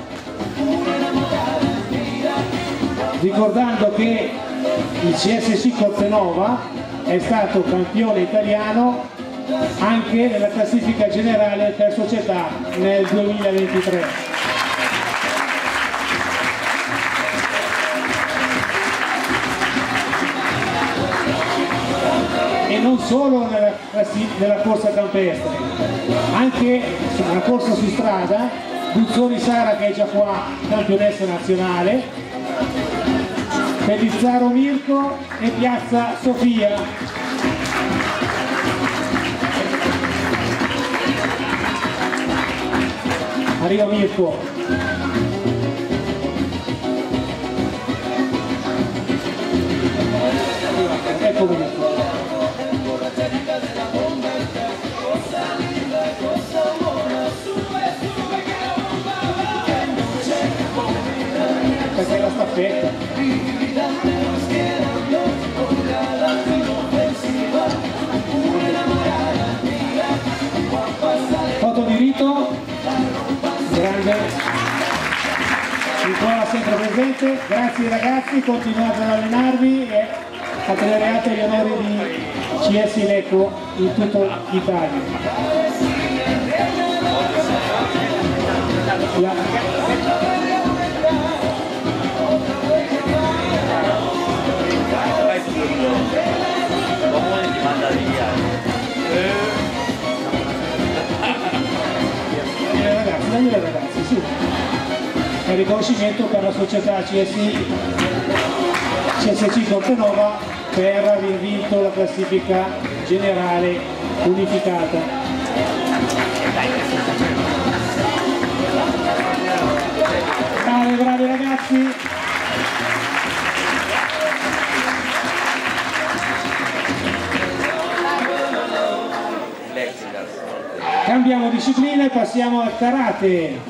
ricordando che il C S C Cortenova è stato campione italiano anche nella classifica generale per società nel duemilaventitré. E non solo nella, nella corsa campestre, anche nella corsa su strada, Guzzoni Sara, che è già qua campionessa nazionale, Pellizzaro Mirko e Piazza Sofia. Arriva Mirko. Ecco Mirko. Perché è la staffetta. Foto di rito, grande, Nicola sempre presente. Grazie ragazzi, continuate ad allenarvi e a tenere alto gli onori di C S Lecco in tutta Italia. La... Comune ti manda via. Eh, ragazzi, dammi le ragazzi, sì. È riconoscimento per la società C S C Cortenova per aver vinto la classifica generale unificata. Bravi, bravi ragazzi! Cambiamo disciplina e passiamo al karate.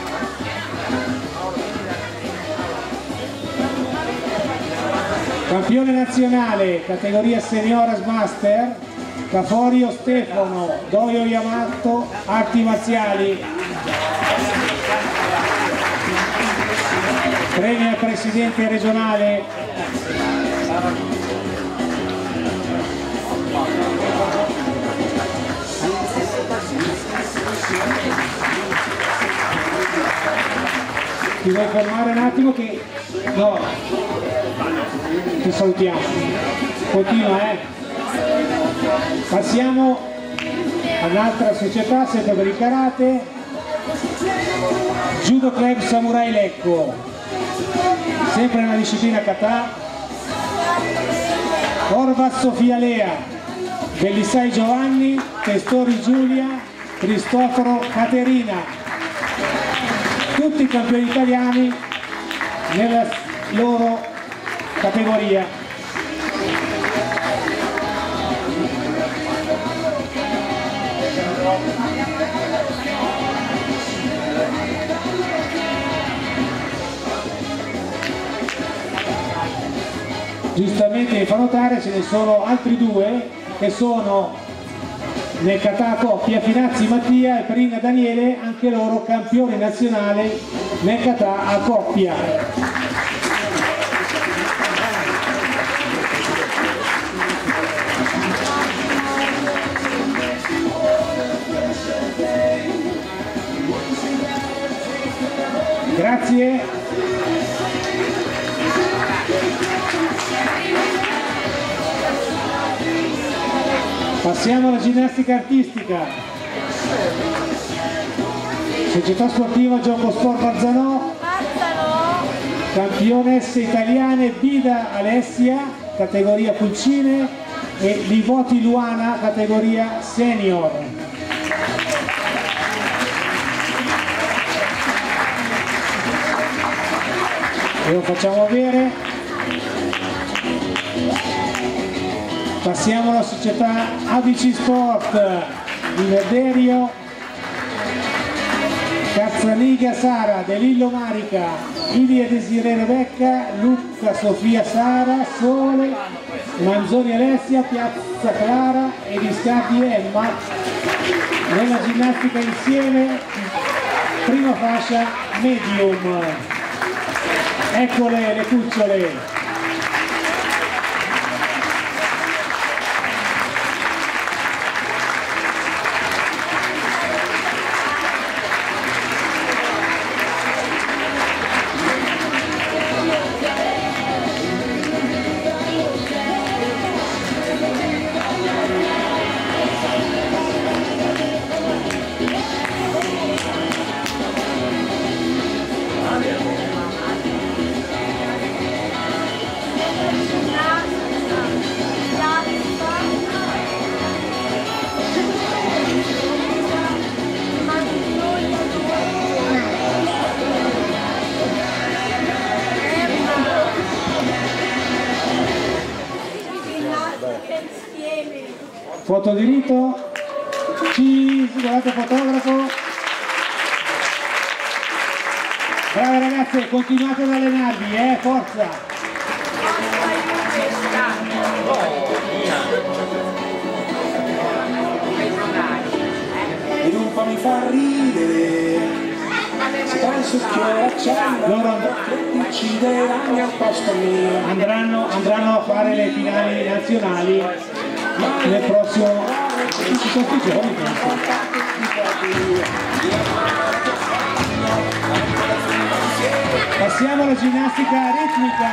Campione nazionale, categoria Senioras Master, Caforio Stefano, Doio Yamato, arti marziali. Premio al presidente regionale. Ti vuoi fermare un attimo che... No, ti salutiamo. Continua, eh. Passiamo all'altra società, sempre per il karate. Judo Club Samurai Lecco, sempre nella disciplina kata. Orvas Sofia Lea, Bellisai Giovanni, Testori Giulia, Cristoforo Caterina. Tutti i campioni italiani nella loro categoria. Giustamente mi fa notare ce ne sono altri due che sono nel kata coppia, Finazzi Mattia e Perina Daniele, anche loro campioni nazionali nel kata a coppia. Grazie. Passiamo alla ginnastica artistica. Società sportiva Gioco Sport Barzanò, campionesse italiane Bida Alessia, categoria Pulcine, e Livoti Luana, categoria senior. E lo facciamo avere. Passiamo alla società A B C Sport di Verderio, Cazzaniga Sara, De Lillo Marica, Ilia Desiree Rebecca, Luca Sofia Sara, Sole, Manzoni Alessia, Piazza Clara e Viscardi Emma. Nella ginnastica insieme, prima fascia medium. Eccole le cucciole. Foto di rito, cheese, guardate fotografo. Brave ragazze, continuate ad allenarvi, eh, forza! E non fammi far ridere, se penso che loro uccideranno al posto mio. Andranno, andranno a fare le finali nazionali nel prossimo questi giorni. Passiamo alla ginnastica ritmica.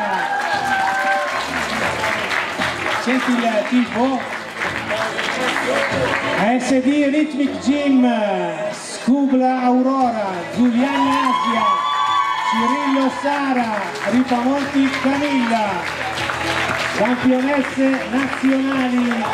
Senti il tifo? A S D Rhythmic Gym, Scubla Aurora, Giuliani Asia, Cirillo Sara, Ripamonti Camilla, campionesse nazionali.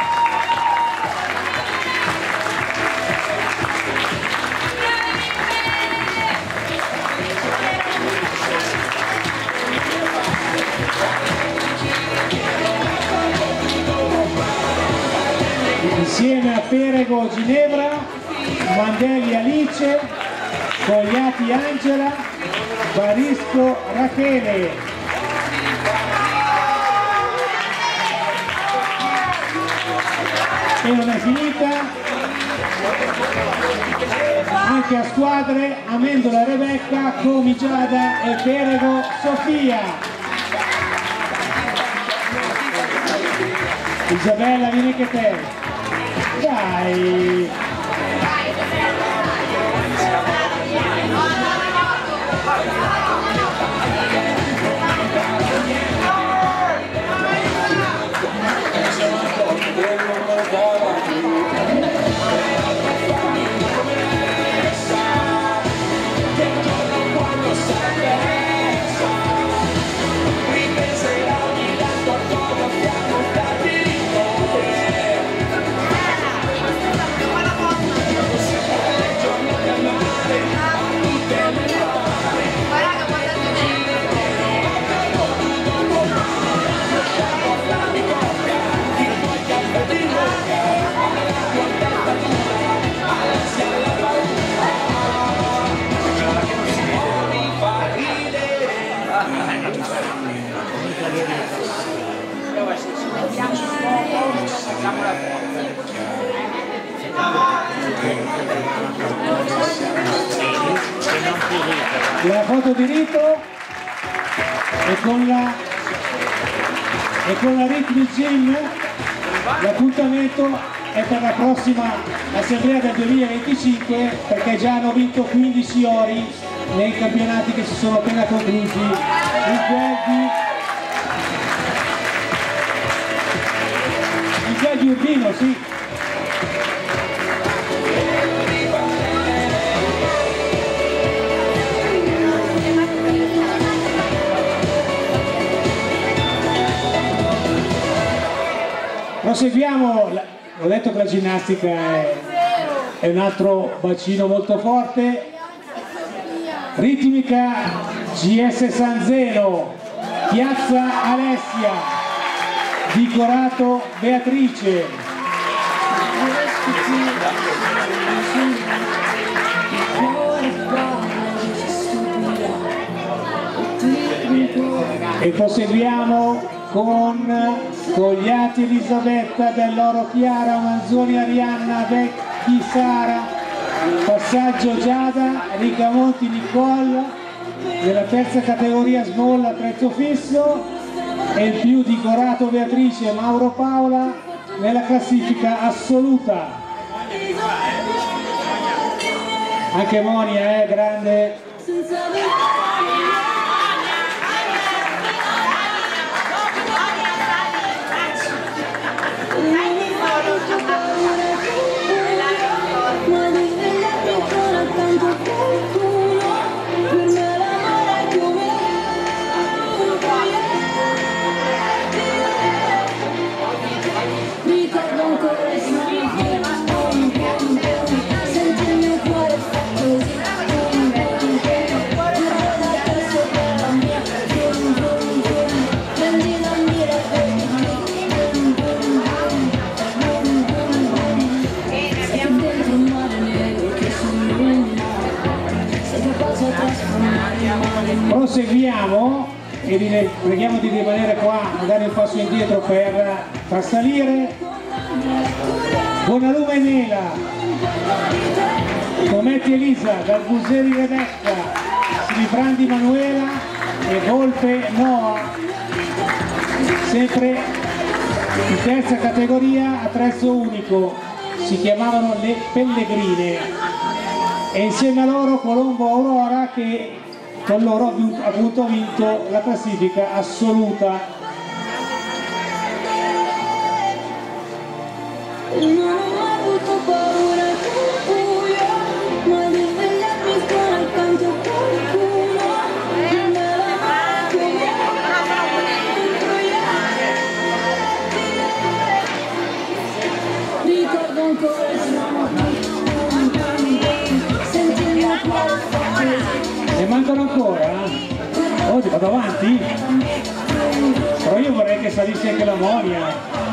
Insieme a Perego Ginevra, Mandelli Alice, Cogliati Angela, Barisco Rachele. E non è finita, anche a squadre Amendola Rebecca, Comigiada e Perego Sofia. Isabella, vieni che te. Dai! la foto di rito e con la, e con la Rhythm Gym l'appuntamento è per la prossima assemblea del duemilaventicinque, perché già hanno vinto quindici ori nei campionati che si sono appena conclusi in quel di, in quel di Urbino, sì. Proseguiamo, ho detto che la ginnastica è, è un altro bacino molto forte. Ritmica G S San Zeno, Piazza Alessia, di Corato Beatrice. E proseguiamo con Cogliati Elisabetta, Dell'Oro Chiara, Manzoni Arianna, Vecchi Sara, Passaggio Giada, Ricamonti Nicole, nella terza categoria small a prezzo fisso, e il più di Corato Beatrice Mauro Paola nella classifica assoluta. Anche Monia è eh, grande. Proseguiamo e vi preghiamo di rimanere qua, magari un passo indietro per trasalire. Buonalume Nela, Cometti Elisa, Galbuseri Rebecca, Silibrandi Manuela e Volpe Noa, sempre in terza categoria a prezzo unico, si chiamavano le Pellegrine, e insieme a loro Colombo Aurora, che con loro ha appunto vinto la classifica assoluta. Non ho avuto paura del buio, ma di svegliarmi con accanto a qualcuno che me la mano come ricordo ancora il suono, senti il mio cuore fa così. Ne mancano ancora? Oh, vado avanti? Però io vorrei che salisse anche la Monia.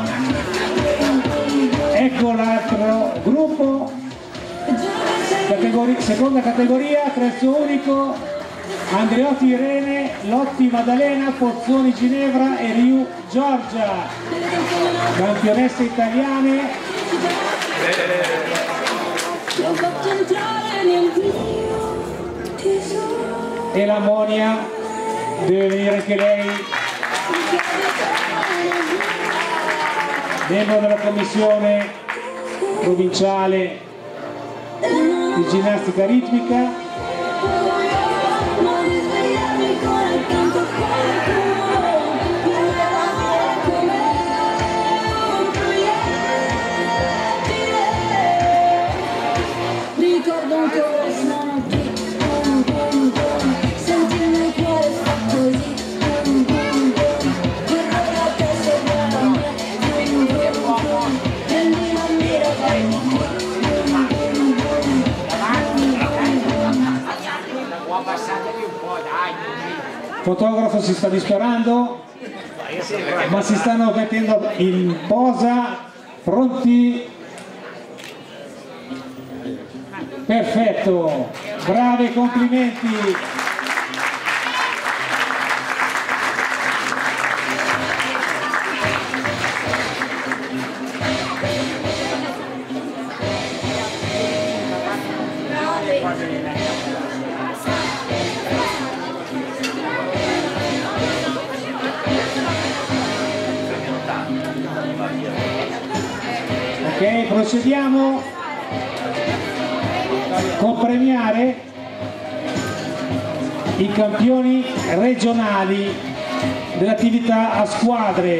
Ecco l'altro gruppo, categori- seconda categoria, prezzo unico, Andreotti Irene, Lotti Maddalena, Pozzoni Ginevra e Riu Giorgia, campionesse italiane. E la Monia deve venire anche lei, membro della commissione provinciale di ginnastica ritmica. Ricordo ancora il suono che il fotografo si sta disperando, ma si stanno mettendo in posa, pronti. Perfetto, bravi, complimenti. Ok, procediamo con premiare i campioni regionali dell'attività a squadre.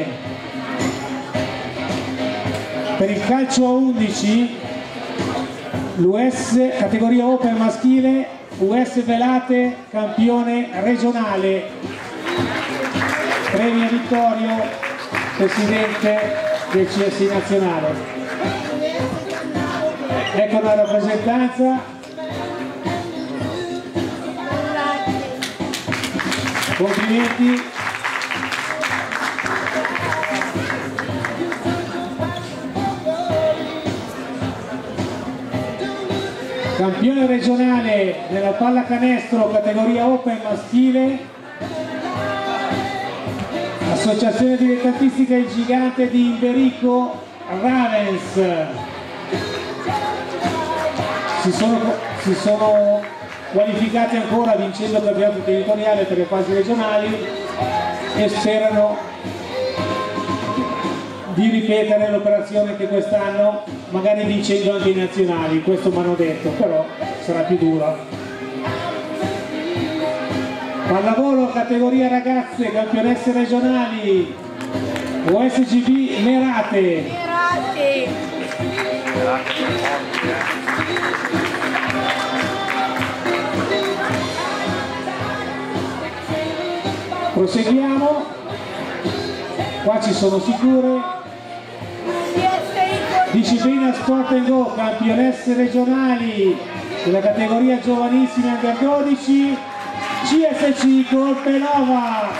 Per il calcio a undici, l'U S categoria Open maschile, U S Velate campione regionale. Premio Vittorio, presidente del C S I nazionale. Ecco la rappresentanza. Complimenti. Campione regionale nella pallacanestro categoria Open maschile, Associazione Dilettantistica Il Gigante di Imberico Ravens. Si sono, si sono qualificati ancora vincendo il campionato territoriale per le fasi regionali e sperano di ripetere l'operazione che quest'anno, magari vincendo anche i nazionali. Questo mi hanno detto, però sarà più dura. Pallavolo categoria ragazze, campionesse regionali, U S G B Merate. Merate. Proseguiamo, qua ci sono sicure. Disciplina Sport and Go, campionesse regionali della categoria giovanissimi under dodici, C S C Colpenova.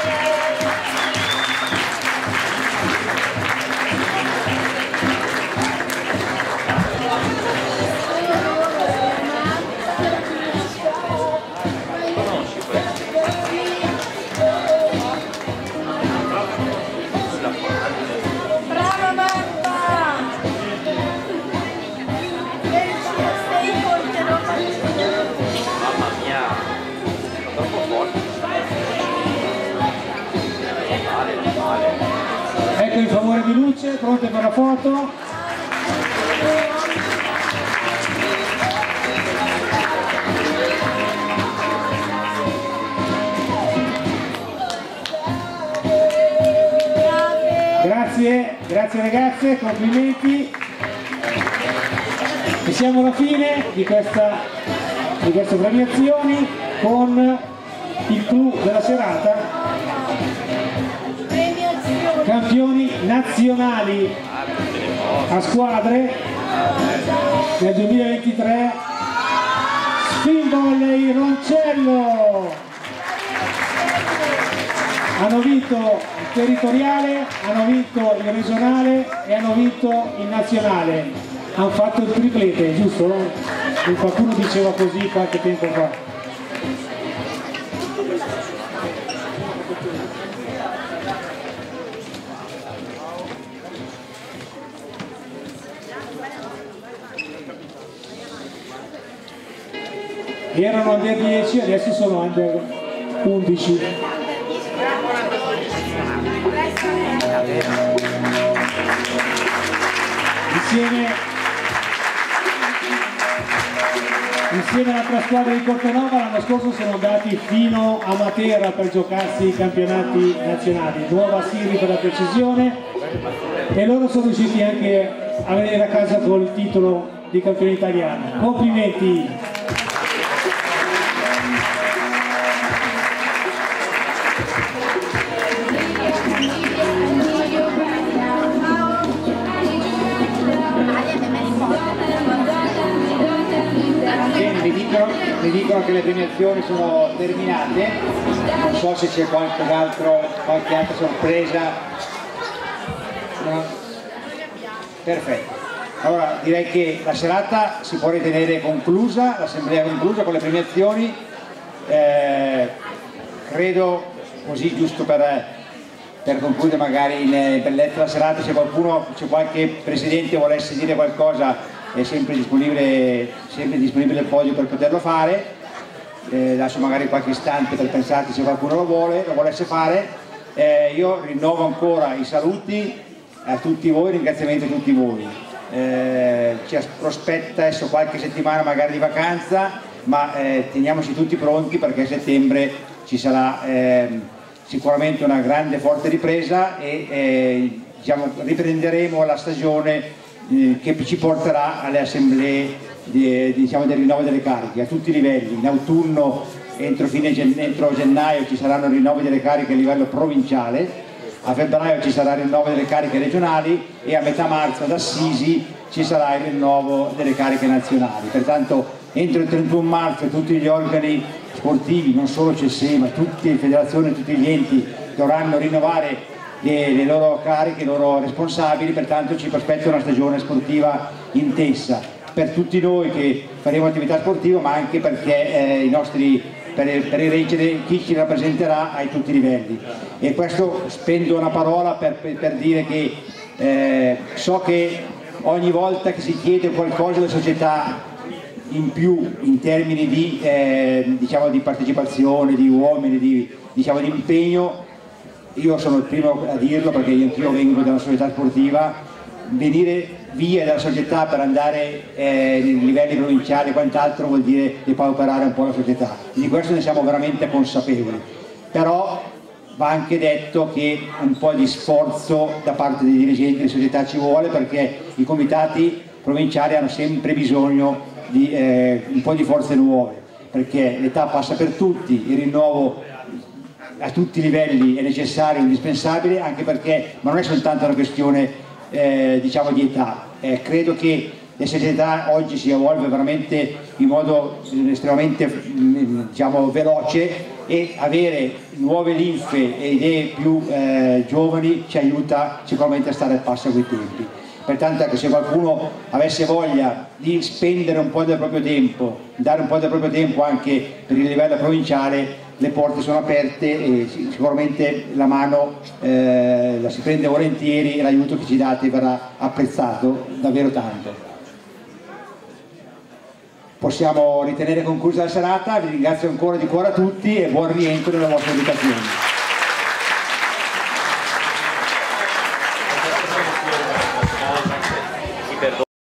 Ecco il favore di luce, pronte per la foto. Grazie, grazie ragazze, complimenti. E siamo alla fine di, questa, di queste premiazioni con il clou della serata. Campioni nazionali a squadre nel duemilaventitré, Spin Volley Roncello. Hanno vinto il territoriale, hanno vinto il regionale e hanno vinto il nazionale. Hanno fatto il triplete, giusto? Qualcuno diceva così qualche tempo fa. Erano under dieci, adesso sono under undici. Insieme, insieme all'altra squadra di Cortenova l'anno scorso sono andati fino a Matera per giocarsi i campionati nazionali, Nuova Siri per la precisione, e loro sono riusciti anche a venire a casa con il titolo di campione italiano. Complimenti! Mi dicono che le premiazioni sono terminate, non so se c'è qualche, altro, qualche altra sorpresa. No? Perfetto. Allora direi che la serata si può ritenere conclusa, l'assemblea conclusa con le premiazioni. Eh, credo così, giusto per, per concludere magari in bellezza la serata, se qualcuno, se qualche presidente volesse dire qualcosa, è sempre disponibile, sempre disponibile il podio per poterlo fare. Eh, lascio magari qualche istante per pensarci se qualcuno lo vuole, lo volesse fare. Eh, io rinnovo ancora i saluti a tutti voi, ringraziamenti a tutti voi. eh, ci prospetta adesso qualche settimana magari di vacanza, ma eh, teniamoci tutti pronti perché a settembre ci sarà eh, sicuramente una grande forte ripresa e eh, diciamo, riprenderemo la stagione eh, che ci porterà alle assemblee di, diciamo, del rinnovo delle cariche a tutti i livelli. In autunno entro, fine, entro gennaio ci saranno rinnovi delle cariche a livello provinciale, a febbraio ci sarà il rinnovo delle cariche regionali e a metà marzo ad Assisi ci sarà il rinnovo delle cariche nazionali. Pertanto entro il trentuno marzo tutti gli organi sportivi, non solo C S E ma tutte le federazioni, tutti gli enti dovranno rinnovare le, le loro cariche, i loro responsabili, pertanto ci prospetta una stagione sportiva intensa per tutti noi che faremo attività sportiva, ma anche perché eh, i nostri, per, per eleggere chi ci rappresenterà a tutti i livelli. E questo spendo una parola per, per, per dire che eh, so che ogni volta che si chiede qualcosa alla società in più in termini di, eh, diciamo, di partecipazione, di uomini, di, diciamo, di impegno, io sono il primo a dirlo perché io vengo da una società sportiva, venire via dalla società per andare eh, nei livelli provinciali e quant'altro vuol dire depauperare un po' la società, di questo ne siamo veramente consapevoli, però va anche detto che un po' di sforzo da parte dei dirigenti di società ci vuole, perché i comitati provinciali hanno sempre bisogno di eh, un po' di forze nuove, perché l'età passa per tutti, il rinnovo a tutti i livelli è necessario, indispensabile, anche perché ma non è soltanto una questione eh, diciamo di età, eh, credo che la società oggi si evolve veramente in modo estremamente diciamo, veloce, e avere nuove linfe e idee più eh, giovani ci aiuta sicuramente a stare al passo coi tempi. Pertanto ecco, se qualcuno avesse voglia di spendere un po' del proprio tempo, dare un po' del proprio tempo anche per il livello provinciale, le porte sono aperte e sicuramente la mano eh, la si prende volentieri e l'aiuto che ci date verrà apprezzato davvero tanto. Possiamo ritenere conclusa la serata, vi ringrazio ancora di cuore a tutti e buon rientro nelle vostre abitazioni.